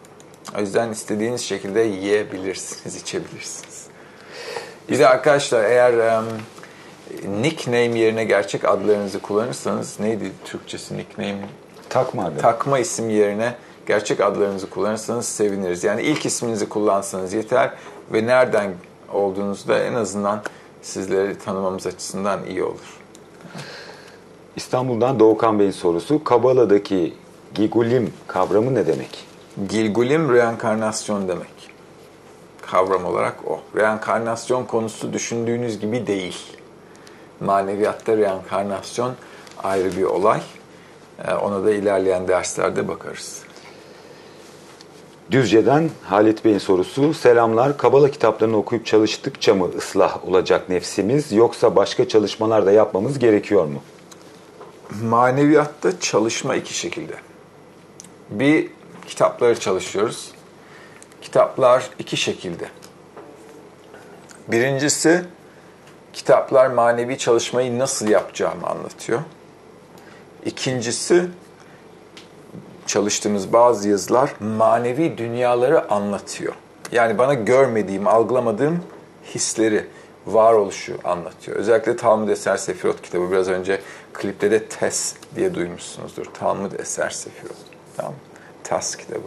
O yüzden istediğiniz şekilde yiyebilirsiniz, içebilirsiniz. Bir de arkadaşlar eğer nickname yerine gerçek adlarınızı kullanırsanız, neydi Türkçesi nickname? Takma adı. Takma isim yerine gerçek adlarınızı kullanırsanız seviniriz. Yani ilk isminizi kullansanız yeter ve nereden olduğunuzu da en azından sizleri tanımamız açısından iyi olur. İstanbul'dan Doğukan Bey'in sorusu. Kabala'daki Gigulim kavramı ne demek? Gilgulim reenkarnasyon demek. Kavram olarak o. Reenkarnasyon konusu düşündüğünüz gibi değil. Maneviyatta reenkarnasyon ayrı bir olay. Ona da ilerleyen derslerde bakarız. Düzce'den Halit Bey'in sorusu. Selamlar. Kabala kitaplarını okuyup çalıştıkça mı ıslah olacak nefsimiz, yoksa başka çalışmalar da yapmamız gerekiyor mu? Maneviyatta çalışma iki şekilde. Bir, kitapları çalışıyoruz. Kitaplar iki şekilde. Birincisi, kitaplar manevi çalışmayı nasıl yapacağımı anlatıyor. İkincisi, çalıştığımız bazı yazılar manevi dünyaları anlatıyor. Yani bana görmediğim, algılamadığım hisleri, varoluşu anlatıyor. Özellikle Talmud Eser Sefirot kitabı. Biraz önce klipte de TES diye duymuşsunuzdur. Talmud Eser Sefirot. Tamam. TES kitabı.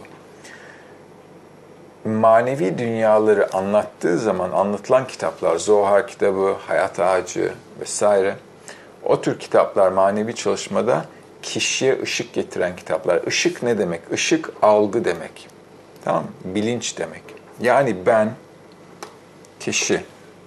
Manevi dünyaları anlattığı zaman anlatılan kitaplar, Zohar kitabı, Hayat Ağacı vesaire, o tür kitaplar manevi çalışmada kişiye ışık getiren kitaplar. Işık ne demek? Işık algı demek. Tamam mı? Bilinç demek. Yani ben, kişi,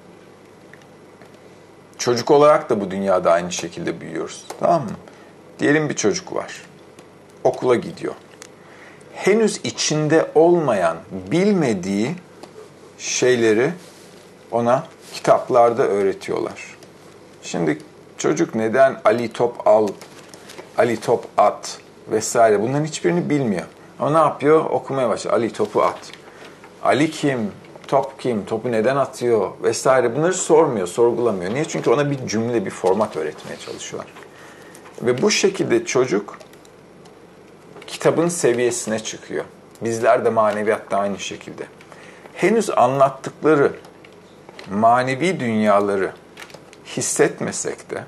çocuk olarak da bu dünyada aynı şekilde büyüyoruz. Tamam mı? Diyelim bir çocuk var. Okula gidiyor. Henüz içinde olmayan, bilmediği şeyleri ona kitaplarda öğretiyorlar. Şimdi çocuk neden Ali top al, Ali top at vesaire bunların hiçbirini bilmiyor. Ama ne yapıyor? Okumaya başlıyor. Ali topu at. Ali kim? Top kim? Topu neden atıyor? Vesaire bunları sormuyor, sorgulamıyor. Niye? Çünkü ona bir cümle, bir format öğretmeye çalışıyorlar. Ve bu şekilde çocuk kitabın seviyesine çıkıyor. Bizler de maneviyatta aynı şekilde. Henüz anlattıkları manevi dünyaları hissetmesek de,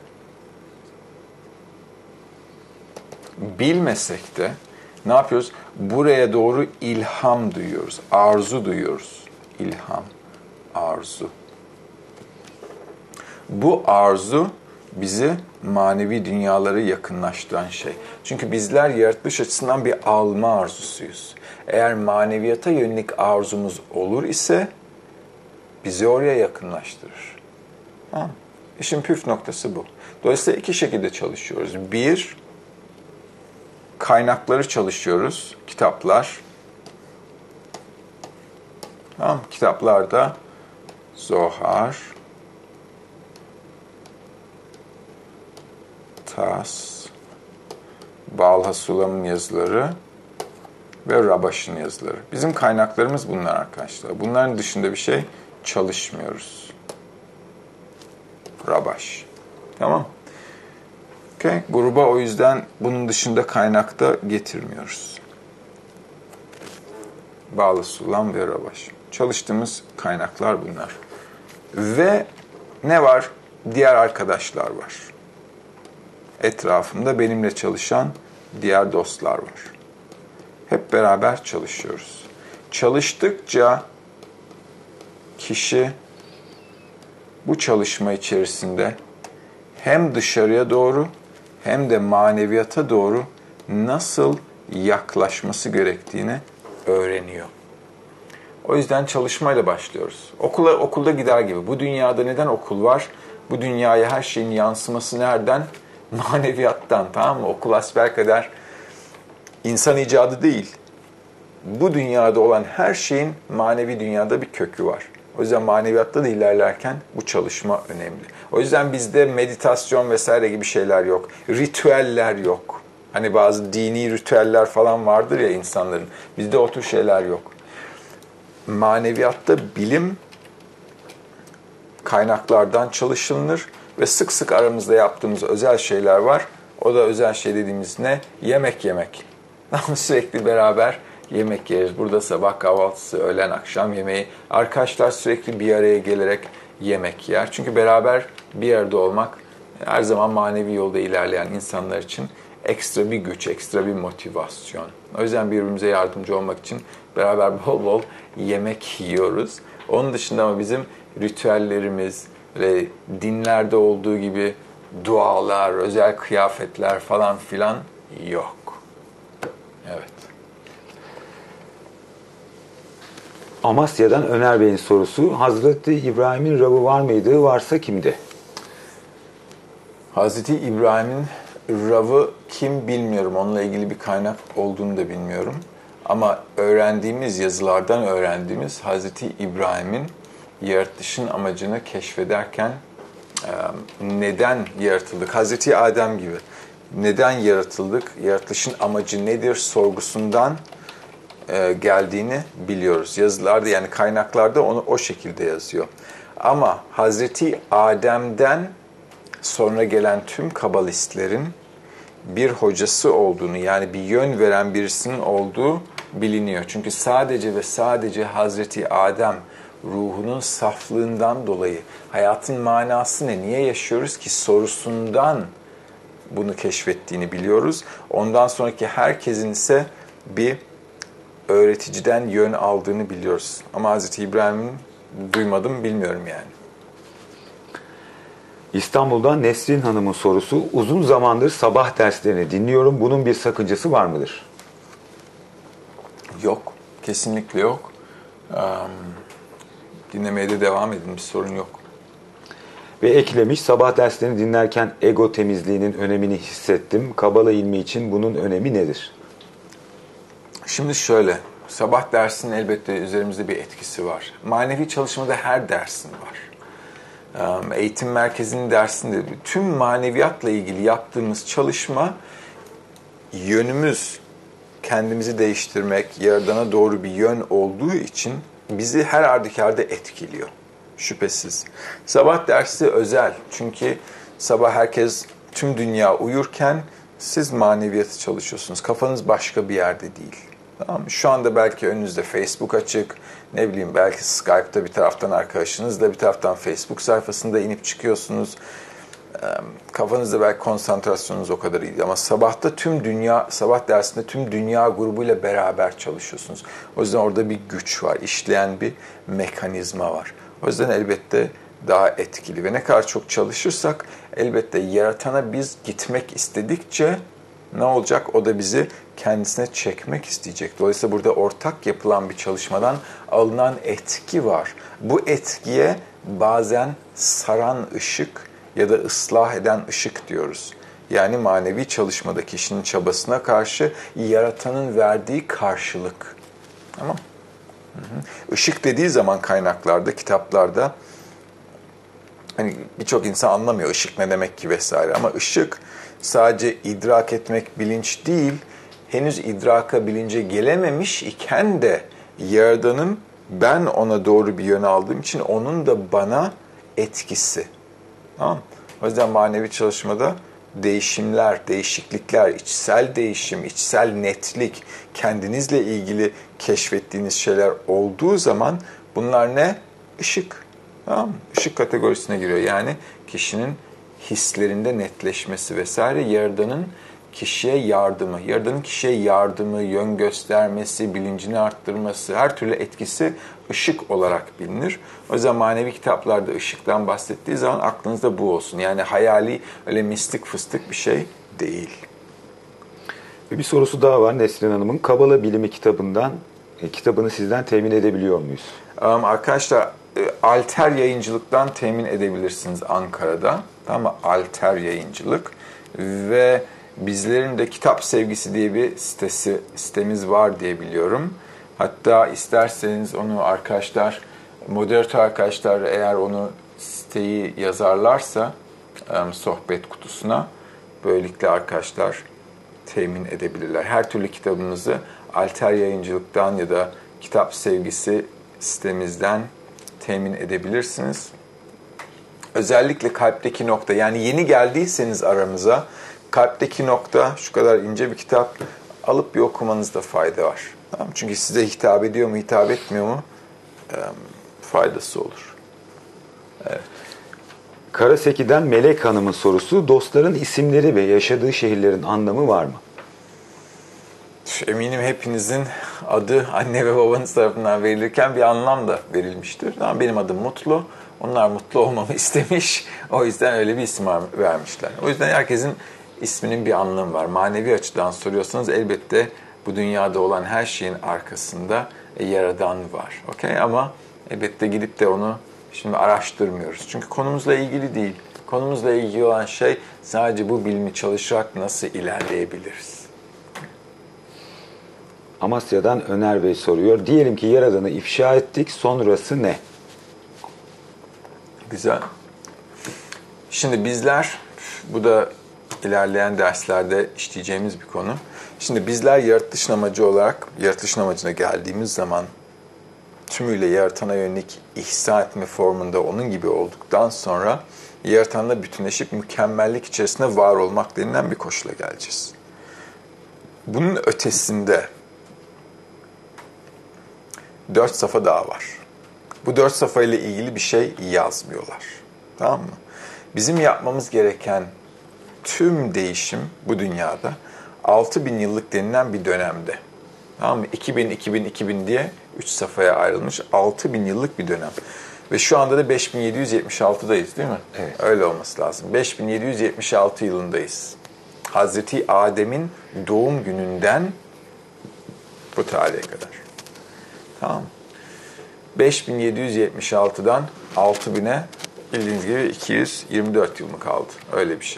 bilmesek de ne yapıyoruz? Buraya doğru ilham duyuyoruz, arzu duyuyoruz. İlham, arzu. Bu arzu bizi manevi dünyaları yakınlaştıran şey. Çünkü bizler yaratılış açısından bir alma arzusuyuz. Eğer maneviyata yönelik arzumuz olur ise bizi oraya yakınlaştırır. Tamam. İşin püf noktası bu. Dolayısıyla iki şekilde çalışıyoruz. Bir, kaynakları çalışıyoruz. Kitaplar. Tamam. Kitaplarda Zohar, Tas, Baal HaSulam'ın yazıları ve Rabaş'ın yazıları. Bizim kaynaklarımız bunlar arkadaşlar. Bunların dışında bir şey çalışmıyoruz. Rabaş. Tamam. Okay. Gruba o yüzden bunun dışında kaynakta getirmiyoruz. Baal HaSulam ve Rabaş. Çalıştığımız kaynaklar bunlar. Ve ne var? Diğer arkadaşlar var. Etrafımda benimle çalışan diğer dostlar var. Hep beraber çalışıyoruz. Çalıştıkça kişi bu çalışma içerisinde hem dışarıya doğru hem de maneviyata doğru nasıl yaklaşması gerektiğini öğreniyor. O yüzden çalışmayla başlıyoruz. Okulda gider gibi. Bu dünyada neden okul var? Bu dünyaya her şeyin yansıması nereden? Maneviyattan, tamam mı? Okul asbelkader insan icadı değil. Bu dünyada olan her şeyin manevi dünyada bir kökü var. O yüzden maneviyatta da ilerlerken bu çalışma önemli. O yüzden bizde meditasyon vesaire gibi şeyler yok. Ritüeller yok. Hani bazı dini ritüeller falan vardır ya insanların. Bizde o tür şeyler yok. Maneviyatta bilim kaynaklardan çalışılır ve sık sık aramızda yaptığımız özel şeyler var. O da özel şey dediğimiz ne? Yemek yemek. Sürekli beraber yemek yeriz. Burada sabah kahvaltısı, öğlen, akşam yemeği. Arkadaşlar sürekli bir araya gelerek yemek yer. Çünkü beraber bir arada olmak her zaman manevi yolda ilerleyen insanlar için ekstra bir güç, ekstra bir motivasyon. O yüzden birbirimize yardımcı olmak için beraber bol bol yemek yiyoruz. Onun dışında ama bizim ritüellerimiz ve dinlerde olduğu gibi dualar, özel kıyafetler falan filan yok. Evet. Amasya'dan Öner Bey'in sorusu. Hazreti İbrahim'in Rab'ı var mıydı? Varsa kimdi? Hazreti İbrahim'in Rav'ı kim bilmiyorum. Onunla ilgili bir kaynak olduğunu da bilmiyorum. Ama öğrendiğimiz, yazılardan öğrendiğimiz Hazreti İbrahim'in yaratılışın amacını keşfederken neden yaratıldık? Hazreti Adem gibi neden yaratıldık? Yaratılışın amacı nedir? Sorgusundan geldiğini biliyoruz. Yazılarda yani kaynaklarda onu o şekilde yazıyor. Ama Hazreti Adem'den sonra gelen tüm kabalistlerin bir hocası olduğunu, yani bir yön veren birisinin olduğu biliniyor. Çünkü sadece ve sadece Hazreti Adem ruhunun saflığından dolayı hayatın manası ne, niye yaşıyoruz ki sorusundan bunu keşfettiğini biliyoruz. Ondan sonraki herkesin ise bir öğreticiden yön aldığını biliyoruz. Ama Hazreti İbrahim'in duymadım, bilmiyorum yani. İstanbul'dan Nesrin Hanım'ın sorusu. Uzun zamandır sabah derslerini dinliyorum. Bunun bir sakıncası var mıdır? Yok. Kesinlikle yok. Dinlemeye de devam edin. Bir sorun yok. Ve eklemiş, sabah derslerini dinlerken ego temizliğinin önemini hissettim. Kabala ilmi için bunun önemi nedir? Şimdi şöyle, sabah dersinin elbette üzerimizde bir etkisi var. Manevi çalışmada her dersin var. Eğitim merkezinin dersinde tüm maneviyatla ilgili yaptığımız çalışma yönümüz, kendimizi değiştirmek, Yaradan'a doğru bir yön olduğu için bizi her halükarda etkiliyor. Şüphesiz. Sabah dersi özel. Çünkü sabah herkes, tüm dünya uyurken siz maneviyatı çalışıyorsunuz. Kafanız başka bir yerde değil. Tamam mı? Şu anda belki önünüzde Facebook açık, ne bileyim belki Skype'ta bir taraftan arkadaşınızla bir taraftan Facebook sayfasında inip çıkıyorsunuz. Kafanızda belki konsantrasyonunuz o kadar iyi ama sabahta tüm dünya, sabah dersinde tüm dünya grubuyla beraber çalışıyorsunuz. O yüzden orada bir güç var, işleyen bir mekanizma var. O yüzden elbette daha etkili ve ne kadar çok çalışırsak elbette yaratana biz gitmek istedikçe ne olacak? O da bizi kendisine çekmek isteyecek. Dolayısıyla burada ortak yapılan bir çalışmadan alınan etki var. Bu etkiye bazen saran ışık ya da ıslah eden ışık diyoruz. Yani manevi çalışmada kişinin çabasına karşı yaratanın verdiği karşılık. Tamam. Işık dediği zaman kaynaklarda, kitaplarda hani birçok insan anlamıyor ışık ne demek ki vesaire ama ışık sadece idrak etmek, bilinç değil, henüz idraka, bilince gelememiş iken de Yaradan'ın ben ona doğru bir yön aldığım için onun da bana etkisi. Tamam. O yüzden manevi çalışmada değişimler, değişiklikler, içsel değişim, içsel netlik, kendinizle ilgili keşfettiğiniz şeyler olduğu zaman bunlar ne? Işık. Tamam mı? Işık kategorisine giriyor. Yani kişinin hislerinde netleşmesi vesaire, Yaradan'ın kişiye yardımı, Yaradan'ın kişiye yardımı, yön göstermesi, bilincini arttırması, her türlü etkisi ışık olarak bilinir. O yüzden manevi kitaplarda ışıktan bahsettiği zaman aklınızda bu olsun. Yani hayali, öyle mistik fıstık bir şey değil. Bir sorusu daha var Nesrin Hanım'ın. Kabala Bilimi kitabından, kitabını sizden temin edebiliyor muyuz? Arkadaşlar, Alter Yayıncılık'tan temin edebilirsiniz Ankara'da. Tamam, Alter Yayıncılık. Ve bizlerin de Kitap Sevgisi diye bir sitemiz var diye biliyorum. Hatta isterseniz onu arkadaşlar, moderatör arkadaşlar eğer onu siteyi yazarlarsa sohbet kutusuna, böylelikle arkadaşlar temin edebilirler. Her türlü kitabımızı Alter Yayıncılık'tan ya da Kitap Sevgisi sitemizden temin edebilirsiniz. Özellikle kalpteki nokta, yani yeni geldiyseniz aramıza, kalpteki nokta, şu kadar ince bir kitap, alıp bir okumanızda fayda var. Tamam, çünkü size hitap ediyor mu, hitap etmiyor mu faydası olur. Evet. Karaseki'den Melek Hanım'ın sorusu, dostların isimleri ve yaşadığı şehirlerin anlamı var mı? Eminim hepinizin adı anne ve babanız tarafından verilirken bir anlam da verilmiştir. Ama benim adım Mutlu. Onlar mutlu olmamı istemiş. O yüzden öyle bir isim vermişler. O yüzden herkesin isminin bir anlamı var. Manevi açıdan soruyorsanız elbette bu dünyada olan her şeyin arkasında Yaradan var. Okay? Ama elbette gidip de onu şimdi araştırmıyoruz. Çünkü konumuzla ilgili değil. Konumuzla ilgili olan şey sadece bu bilimi çalışarak nasıl ilerleyebiliriz. Amasya'dan Öner Bey soruyor. Diyelim ki Yaradan'ı ifşa ettik, sonrası ne? Güzel. Şimdi bizler, bu da ilerleyen derslerde işleyeceğimiz bir konu. Şimdi bizler yaratılışın amacı olarak, yaratılışın amacına geldiğimiz zaman tümüyle yaratana yönelik ihsa etme formunda onun gibi olduktan sonra yaratanla bütünleşip mükemmellik içerisinde var olmak denilen bir koşula geleceğiz. Bunun ötesinde 4 safa daha var. Bu 4 safa ile ilgili bir şey yazmıyorlar. Tamam mı? Bizim yapmamız gereken tüm değişim bu dünyada 6000 yıllık denilen bir dönemde. Tamam mı? 2000 diye 3 safhaya ayrılmış 6000 yıllık bir dönem. Ve şu anda da 5776'dayız değil mi? Evet. Öyle olması lazım. 5776 yılındayız. Hazreti Adem'in doğum gününden bu tarihe kadar. Tamam mı? 5776'dan 6000'e bildiğiniz gibi 224 yıl mı kaldı? Öyle bir şey.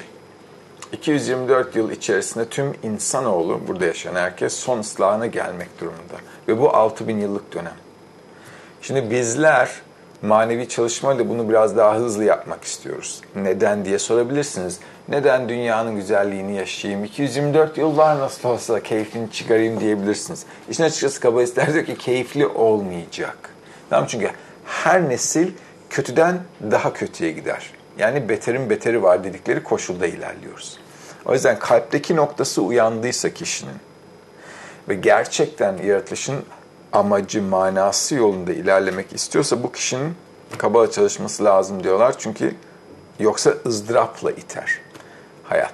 224 yıl içerisinde tüm insanoğlu, burada yaşayan herkes son ıslahına gelmek durumunda. Ve bu 6000 yıllık dönem. Şimdi bizler manevi çalışmayla bunu biraz daha hızlı yapmak istiyoruz. Neden diye sorabilirsiniz. Neden dünyanın güzelliğini yaşayayım? 224 yıl var, nasıl olsa keyfini çıkarayım diyebilirsiniz. İşin açıkçası kabalistler diyor ki keyifli olmayacak. Tamam, çünkü her nesil kötüden daha kötüye gider. Yani beterin beteri var dedikleri koşulda ilerliyoruz. O yüzden kalpteki noktası uyandıysa kişinin ve gerçekten yaratılışın amacı, manası yolunda ilerlemek istiyorsa bu kişinin kabala çalışması lazım diyorlar. Çünkü yoksa ızdırapla iter hayat.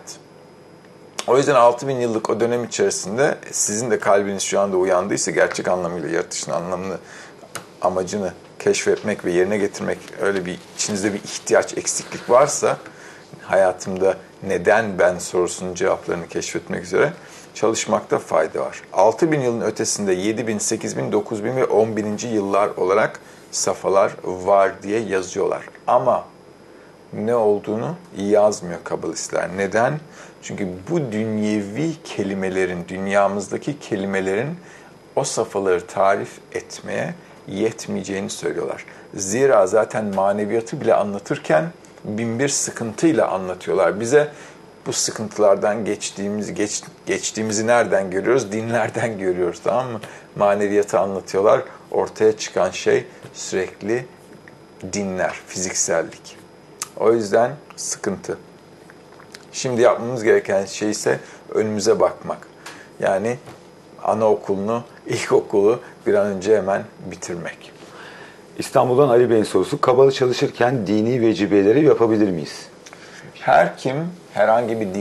O yüzden 6000 yıllık o dönem içerisinde sizin de kalbiniz şu anda uyandıysa gerçek anlamıyla yaratılışın anlamını, amacını keşfetmek ve yerine getirmek, öyle bir içinizde bir ihtiyaç, eksiklik varsa hayatımda neden ben sorusunun cevaplarını keşfetmek üzere çalışmakta fayda var. 6000 yılın ötesinde 7000, 8000, 9000 ve 10.000. yıllar olarak safhalar var diye yazıyorlar. Ama ne olduğunu yazmıyor kabalistler. Neden? Çünkü bu dünyevi kelimelerin, dünyamızdaki kelimelerin o safhaları tarif etmeye yetmeyeceğini söylüyorlar. Zira zaten maneviyatı bile anlatırken binbir sıkıntıyla anlatıyorlar. Bize bu sıkıntılardan geçtiğimizi nereden görüyoruz? Dinlerden görüyoruz, tamam mı? Maneviyatı anlatıyorlar. Ortaya çıkan şey sürekli dinler, fiziksellik. O yüzden sıkıntı. Şimdi yapmamız gereken şey ise önümüze bakmak. Yani anaokulunu, ilkokulu bir an önce hemen bitirmek. İstanbul'dan Ali Bey'in sorusu, kabala çalışırken dini vecibeleri yapabilir miyiz? Her kim herhangi bir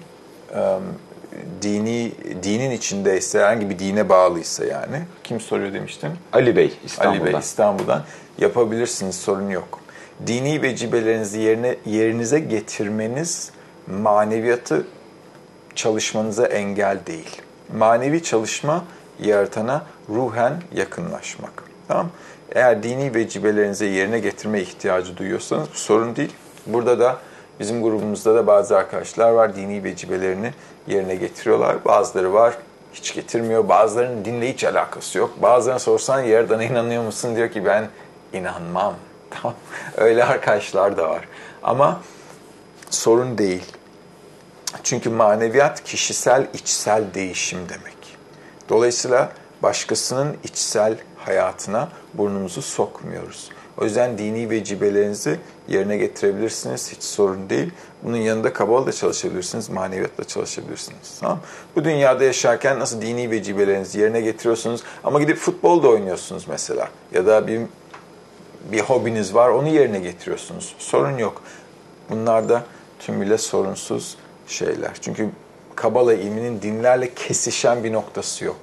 dinin içindeyse, herhangi bir dine bağlıysa yani, kim soruyor demiştim? Ali Bey İstanbul'dan. Ali Bey İstanbul'dan yapabilirsiniz, sorun yok. Dini vecibelerinizi yerinize getirmeniz maneviyatı çalışmanıza engel değil. Manevi çalışma yaratana ruhen yakınlaşmak. Tamam? Eğer dini vecibelerinizi yerine getirme ihtiyacı duyuyorsanız bu sorun değil. Burada da bizim grubumuzda da bazı arkadaşlar var, dini vecibelerini yerine getiriyorlar. Bazıları var, hiç getirmiyor. Bazılarının dinle hiç alakası yok. Bazılarına sorsan Yaradan'a inanıyor musun? Diyor ki ben inanmam. Tamam. Öyle arkadaşlar da var. Ama sorun değil. Çünkü maneviyat kişisel, içsel değişim demek. Dolayısıyla başkasının içsel hayatına burnumuzu sokmuyoruz. O yüzden dini vecibelerinizi yerine getirebilirsiniz. Hiç sorun değil. Bunun yanında Kabala da çalışabilirsiniz, maneviyatla çalışabilirsiniz. Tamam? Bu dünyada yaşarken nasıl dini vecibelerinizi yerine getiriyorsunuz ama gidip futbol da oynuyorsunuz mesela. Ya da bir hobiniz var, onu yerine getiriyorsunuz. Sorun yok. Bunlar da tümüyle sorunsuz şeyler. Çünkü Kabala ilminin dinlerle kesişen bir noktası yok.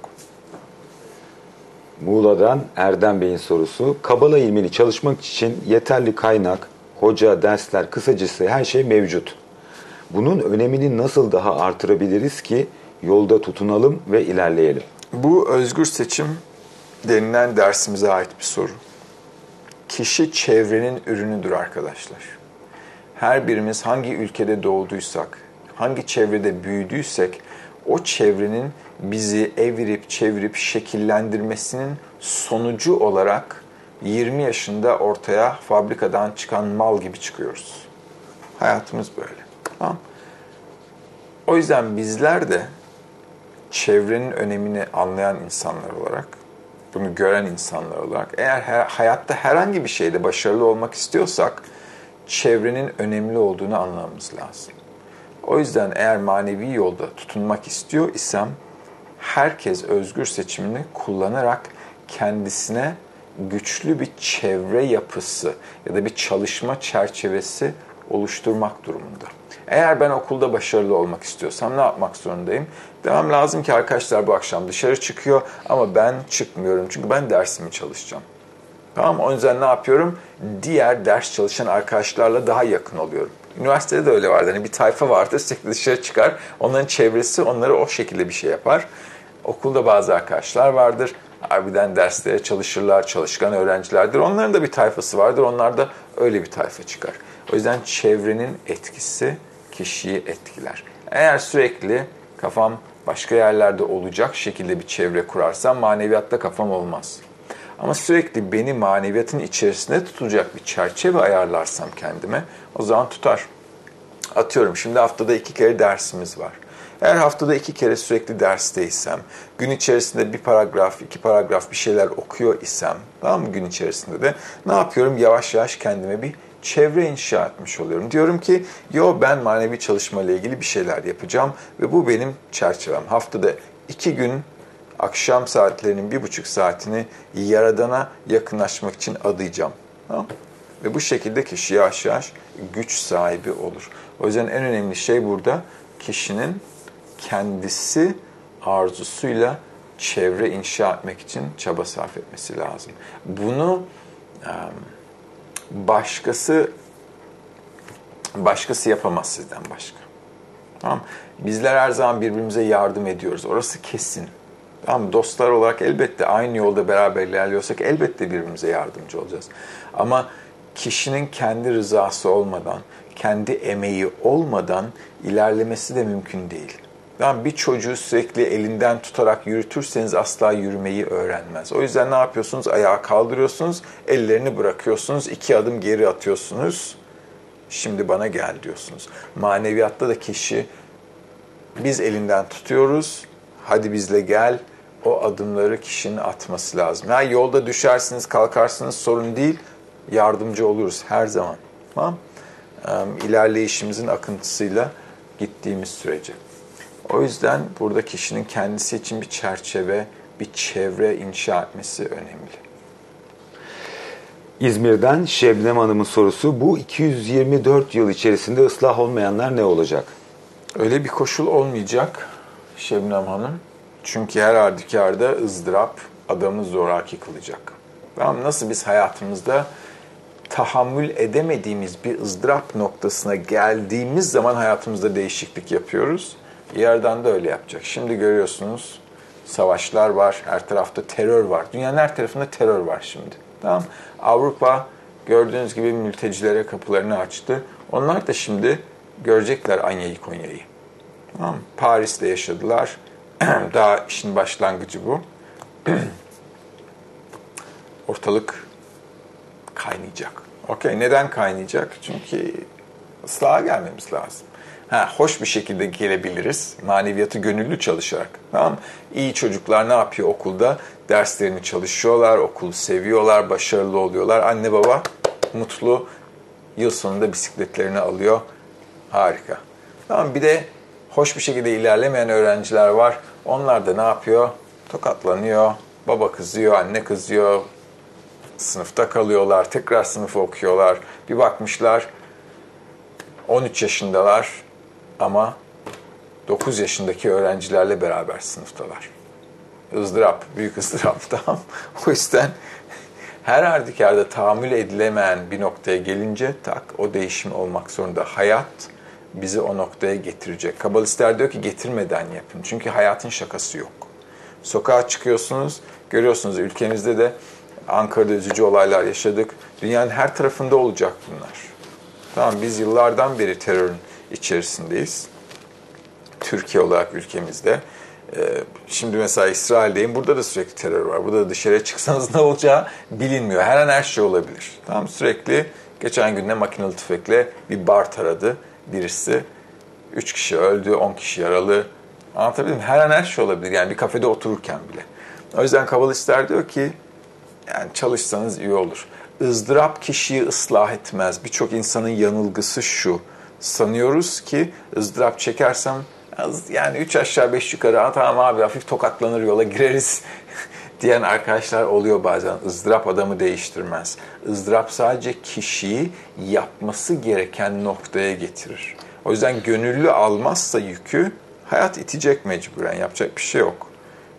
Muğla'dan Erdem Bey'in sorusu. Kabala ilmini çalışmak için yeterli kaynak, hoca, dersler, kısacası her şey mevcut. Bunun önemini nasıl daha artırabiliriz ki yolda tutunalım ve ilerleyelim? Bu özgür seçim denilen dersimize ait bir soru. Kişi çevrenin ürünüdür arkadaşlar. Her birimiz hangi ülkede doğduysak, hangi çevrede büyüdüysek, o çevrenin bizi evirip çevirip şekillendirmesinin sonucu olarak 20 yaşında ortaya fabrikadan çıkan mal gibi çıkıyoruz. Hayatımız böyle. Tamam. O yüzden bizler de çevrenin önemini anlayan insanlar olarak, bunu gören insanlar olarak, eğer hayatta herhangi bir şeyde başarılı olmak istiyorsak, çevrenin önemli olduğunu anlamamız lazım. O yüzden eğer manevi yolda tutunmak istiyor isem, herkes özgür seçimini kullanarak kendisine güçlü bir çevre yapısı ya da bir çalışma çerçevesi oluşturmak durumunda. Eğer ben okulda başarılı olmak istiyorsam ne yapmak zorundayım? Demem lazım ki arkadaşlar bu akşam dışarı çıkıyor ama ben çıkmıyorum çünkü ben dersimi çalışacağım. Tamam, o yüzden ne yapıyorum? Diğer ders çalışan arkadaşlarla daha yakın oluyorum. Üniversitede de öyle vardı. Hani bir tayfa vardır, sürekli dışarı çıkar. Onların çevresi onları o şekilde bir şey yapar. Okulda bazı arkadaşlar vardır. Harbiden derslere çalışırlar, çalışkan öğrencilerdir. Onların da bir tayfası vardır. Onlar da öyle bir tayfa çıkar. O yüzden çevrenin etkisi kişiyi etkiler. Eğer sürekli kafam başka yerlerde olacak şekilde bir çevre kurarsam maneviyatta kafam olmaz. Ama sürekli beni maneviyatın içerisinde tutacak bir çerçeve ayarlarsam kendime, o zaman tutar. Atıyorum, şimdi haftada 2 kere dersimiz var. Eğer haftada 2 kere sürekli dersteysem, gün içerisinde bir paragraf, 2 paragraf bir şeyler okuyor isem, tamam mı, gün içerisinde de ne yapıyorum? Yavaş yavaş kendime bir çevre inşa etmiş oluyorum. Diyorum ki, ben manevi çalışma ile ilgili bir şeyler yapacağım ve bu benim çerçevem. Haftada 2 gün akşam saatlerinin 1,5 saatini Yaradan'a yakınlaşmak için adayacağım. Tamam? Ve bu şekilde kişi yavaş yavaş güç sahibi olur. O yüzden en önemli şey burada kişinin kendisi arzusuyla çevre inşa etmek için çaba sarf etmesi lazım. Bunu başkası yapamaz sizden başka. Tamam? Bizler her zaman birbirimize yardım ediyoruz. Orası kesin. Tamam, dostlar olarak elbette aynı yolda beraber ilerliyorsak elbette birbirimize yardımcı olacağız. Ama kişinin kendi rızası olmadan, kendi emeği olmadan ilerlemesi de mümkün değil. Tamam, bir çocuğu sürekli elinden tutarak yürütürseniz asla yürümeyi öğrenmez. O yüzden ne yapıyorsunuz? Ayağı kaldırıyorsunuz, ellerini bırakıyorsunuz, 2 adım geri atıyorsunuz. Şimdi bana gel diyorsunuz. Maneviyatta da kişi, biz elinden tutuyoruz, hadi bizle gel, o adımları kişinin atması lazım. Yani yolda düşersiniz, kalkarsınız, sorun değil, yardımcı oluruz her zaman. Tamam? İlerleyişimizin akıntısıyla gittiğimiz sürece. O yüzden burada kişinin kendisi için bir çerçeve, bir çevre inşa etmesi önemli. İzmir'den Şebnem Hanım'ın sorusu, bu 224 yıl içerisinde ıslah olmayanlar ne olacak? Öyle bir koşul olmayacak Şebnem Hanım. Çünkü her halükarda ızdırap adamı zoraki kılacak. Tamam, nasıl biz hayatımızda tahammül edemediğimiz bir ızdırap noktasına geldiğimiz zaman hayatımızda değişiklik yapıyoruz. Yerden de öyle yapacak. Şimdi görüyorsunuz, savaşlar var, her tarafta terör var. Dünyanın her tarafında terör var şimdi. Tamam? Avrupa gördüğünüz gibi mültecilere kapılarını açtı. Onlar da şimdi görecekler Anya'yı Konya'yı. Tamam? Paris'te yaşadılar. Daha işin başlangıcı bu. Ortalık kaynayacak. Okey, neden kaynayacak? Çünkü ıslaha gelmemiz lazım. Hoş bir şekilde gelebiliriz. Maneviyatı gönüllü çalışarak. Tamam mı? İyi çocuklar ne yapıyor okulda? Derslerini çalışıyorlar, okulu seviyorlar, başarılı oluyorlar. Anne baba mutlu, yıl sonunda bisikletlerini alıyor. Harika. Tamam, bir de hoş bir şekilde ilerlemeyen öğrenciler var. Onlar da ne yapıyor? Tokatlanıyor, baba kızıyor, anne kızıyor. Sınıfta kalıyorlar, tekrar sınıfı okuyorlar. Bir bakmışlar 13 yaşındalar ama 9 yaşındaki öğrencilerle beraber sınıftalar. Izdırap, büyük ızdırap, tamam. O yüzden her halükarda tahammül edilemeyen bir noktaya gelince o değişim olmak zorunda. Hayat bizi o noktaya getirecek. Kabalistler diyor ki getirmeden yapın. Çünkü hayatın şakası yok. Sokağa çıkıyorsunuz, görüyorsunuz ülkemizde de Ankara'da üzücü olaylar yaşadık. Dünyanın her tarafında olacak bunlar. Tamam, biz yıllardan beri terörün içerisindeyiz. Türkiye olarak ülkemizde. Şimdi mesela İsrail'deyim. Burada da sürekli terör var. Burada da dışarıya çıksanız ne olacağı bilinmiyor. Her an her şey olabilir. Tamam, sürekli geçen gün de makinalı tüfekle bir bar taradı birisi. 3 kişi öldü, 10 kişi yaralı. Anlatabildim mi? Her an her şey olabilir. Yani bir kafede otururken bile. O yüzden kabalistler diyor ki yani çalışsanız iyi olur. Izdırap kişiyi ıslah etmez. Birçok insanın yanılgısı şu. Sanıyoruz ki ızdırap çekersem yani 3 aşağı 5 yukarı tamam abi hafif tokatlanır yola gireriz diyen arkadaşlar oluyor bazen. Izdırap adamı değiştirmez. Izdırap sadece kişiyi yapması gereken noktaya getirir. O yüzden gönüllü almazsa yükü hayat itecek mecburen. Yapacak bir şey yok.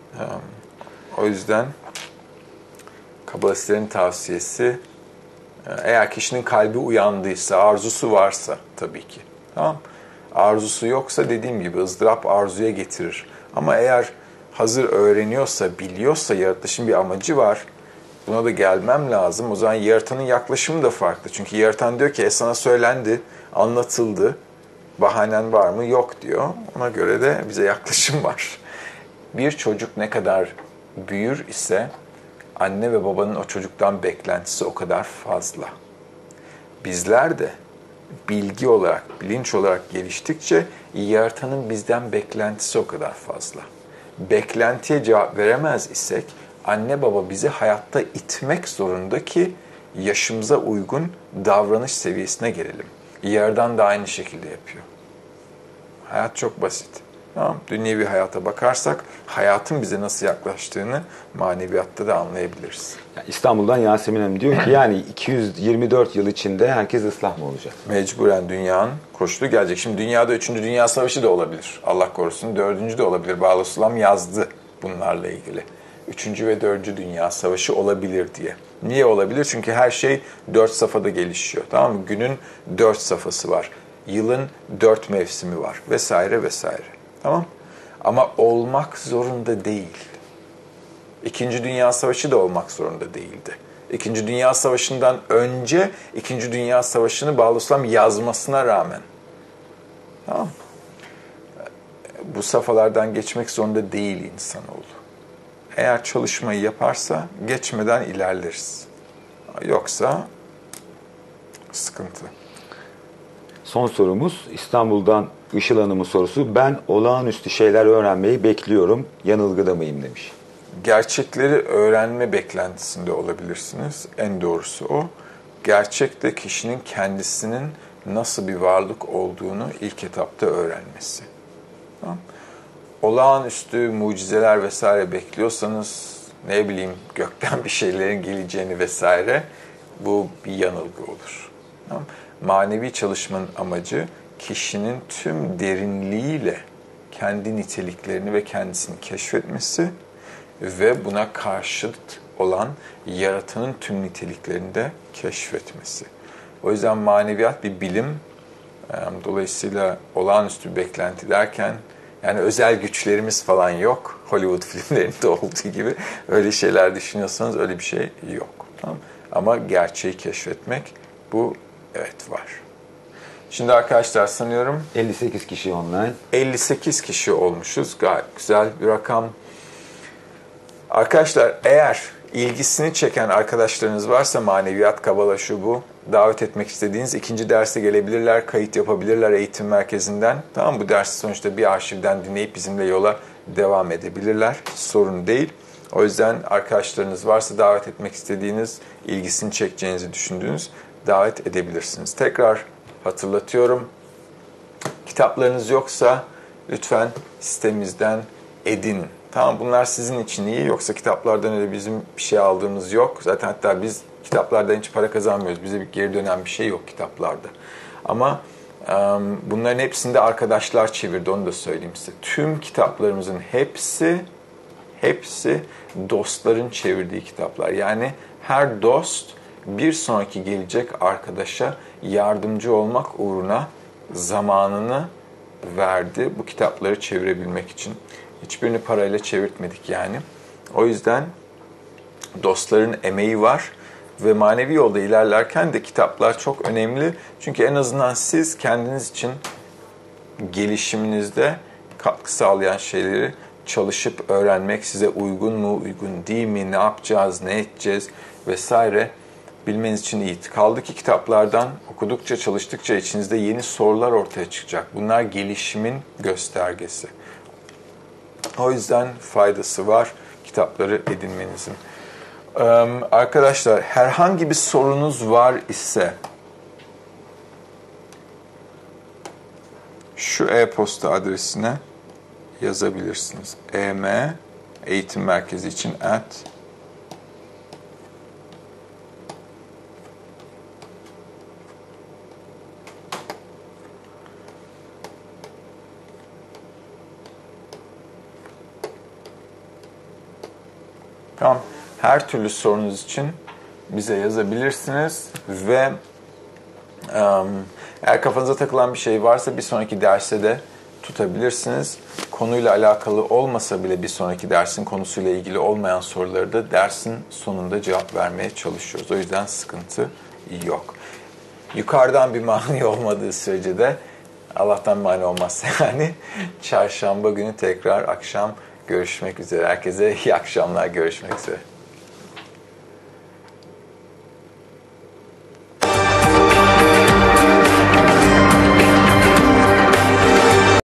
O yüzden kabalistlerin tavsiyesi eğer kişinin kalbi uyandıysa, arzusu varsa tabii ki. Tamam. Arzusu yoksa dediğim gibi ızdırap arzuya getirir. Ama eğer hazır öğreniyorsa, biliyorsa yaratılışın bir amacı var. Buna da gelmem lazım. O zaman yaratanın yaklaşımı da farklı. Çünkü yaratan diyor ki sana söylendi, anlatıldı. Bahanen var mı? Yok diyor. Ona göre de bize yaklaşım var. Bir çocuk ne kadar büyür ise anne ve babanın o çocuktan beklentisi o kadar fazla. Bizler de bilgi olarak, bilinç olarak geliştikçe yaratanın bizden beklentisi o kadar fazla. Beklentiye cevap veremez isek anne baba bizi hayatta itmek zorunda ki yaşımıza uygun davranış seviyesine gelelim. Yaradan da aynı şekilde yapıyor. Hayat çok basit. Tamam. Dünyevi hayata bakarsak hayatın bize nasıl yaklaştığını maneviyatta da anlayabiliriz. İstanbul'dan Yasemin Hanım diyor ki yani 224 yıl içinde herkes ıslah mı olacak? Mecburen dünyanın koşulu gelecek. Şimdi dünyada 3. Dünya Savaşı da olabilir. Allah korusun 4. de olabilir. Bağlasulam yazdı bunlarla ilgili. 3. ve 4. Dünya Savaşı olabilir diye. Niye olabilir? Çünkü her şey 4 safhada gelişiyor. Tamam mı? Günün 4 safhası var. Yılın 4 mevsimi var. Vesaire vesaire. Tamam. Ama olmak zorunda değil. 2. Dünya Savaşı da olmak zorunda değildi. 2. Dünya Savaşı'ndan önce 2. Dünya Savaşı'nı Bağlasulam yazmasına rağmen. Tamam. Bu safhalardan geçmek zorunda değil insanoğlu. Eğer çalışmayı yaparsa geçmeden ilerleriz. Yoksa sıkıntı. Son sorumuz İstanbul'dan Işıl Hanım'ın sorusu. Ben olağanüstü şeyler öğrenmeyi bekliyorum. Yanılgıda mıyım demiş. Gerçekleri öğrenme beklentisinde olabilirsiniz. En doğrusu o. Gerçekte kişinin kendisinin nasıl bir varlık olduğunu ilk etapta öğrenmesi. Tamam. Olağanüstü mucizeler vesaire bekliyorsanız ne bileyim gökten bir şeylerin geleceğini vesaire bu bir yanılgı olur. Tamam. Manevi çalışmanın amacı kişinin tüm derinliğiyle kendi niteliklerini ve kendisini keşfetmesi ve buna karşıt olan yaratanın tüm niteliklerini de keşfetmesi. O yüzden maneviyat bir bilim. Dolayısıyla olağanüstü bir beklenti derken yani özel güçlerimiz falan yok. Hollywood filmlerinde olduğu gibi öyle şeyler düşünüyorsanız öyle bir şey yok. Tamam. Ama gerçeği keşfetmek bu evet var. Şimdi arkadaşlar sanıyorum 58 kişi online. 58 kişi olmuşuz. Gayet güzel bir rakam. Arkadaşlar eğer ilgisini çeken arkadaşlarınız varsa maneviyat, kabala şu bu davet etmek istediğiniz ikinci derse gelebilirler, kayıt yapabilirler eğitim merkezinden. Tamam, bu dersi sonuçta bir arşivden dinleyip bizimle yola devam edebilirler. Sorun değil. O yüzden arkadaşlarınız varsa davet etmek istediğiniz, ilgisini çekeceğinizi düşündüğünüz davet edebilirsiniz. Tekrar hatırlatıyorum. Kitaplarınız yoksa lütfen sitemizden edinin. Tamam, bunlar sizin için iyi. Yoksa kitaplardan öyle bizim bir şey aldığımız yok. Zaten hatta biz kitaplardan hiç para kazanmıyoruz. Bize bir geri dönen bir şey yok kitaplarda. Ama bunların hepsini de arkadaşlar çevirdi, onu da söyleyeyim size. Tüm kitaplarımızın hepsi dostların çevirdiği kitaplar. Yani her dost bir sonraki gelecek arkadaşa yardımcı olmak uğruna zamanını verdi bu kitapları çevirebilmek için. Hiçbirini parayla çevirtmedik yani. O yüzden dostların emeği var ve manevi yolda ilerlerken de kitaplar çok önemli. Çünkü en azından siz kendiniz için gelişiminizde katkı sağlayan şeyleri çalışıp öğrenmek, size uygun mu, uygun değil mi, ne yapacağız, ne edeceğiz vesaire bilmeniz için iyi. Kaldı ki kitaplardan okudukça, çalıştıkça içinizde yeni sorular ortaya çıkacak. Bunlar gelişimin göstergesi. O yüzden faydası var kitapları edinmenizin. Arkadaşlar, herhangi bir sorunuz var ise şu e-posta adresine yazabilirsiniz. eğitim merkezi için Tamam. Her türlü sorunuz için bize yazabilirsiniz ve eğer kafanıza takılan bir şey varsa bir sonraki derse de tutabilirsiniz. Konuyla alakalı olmasa bile bir sonraki dersin konusuyla ilgili olmayan soruları da dersin sonunda cevap vermeye çalışıyoruz. O yüzden sıkıntı yok. Yukarıdan bir mani olmadığı sürece de Allah'tan mani olmazsa yani çarşamba günü tekrar akşam görüşmek üzere. Herkese iyi akşamlar, görüşmek üzere.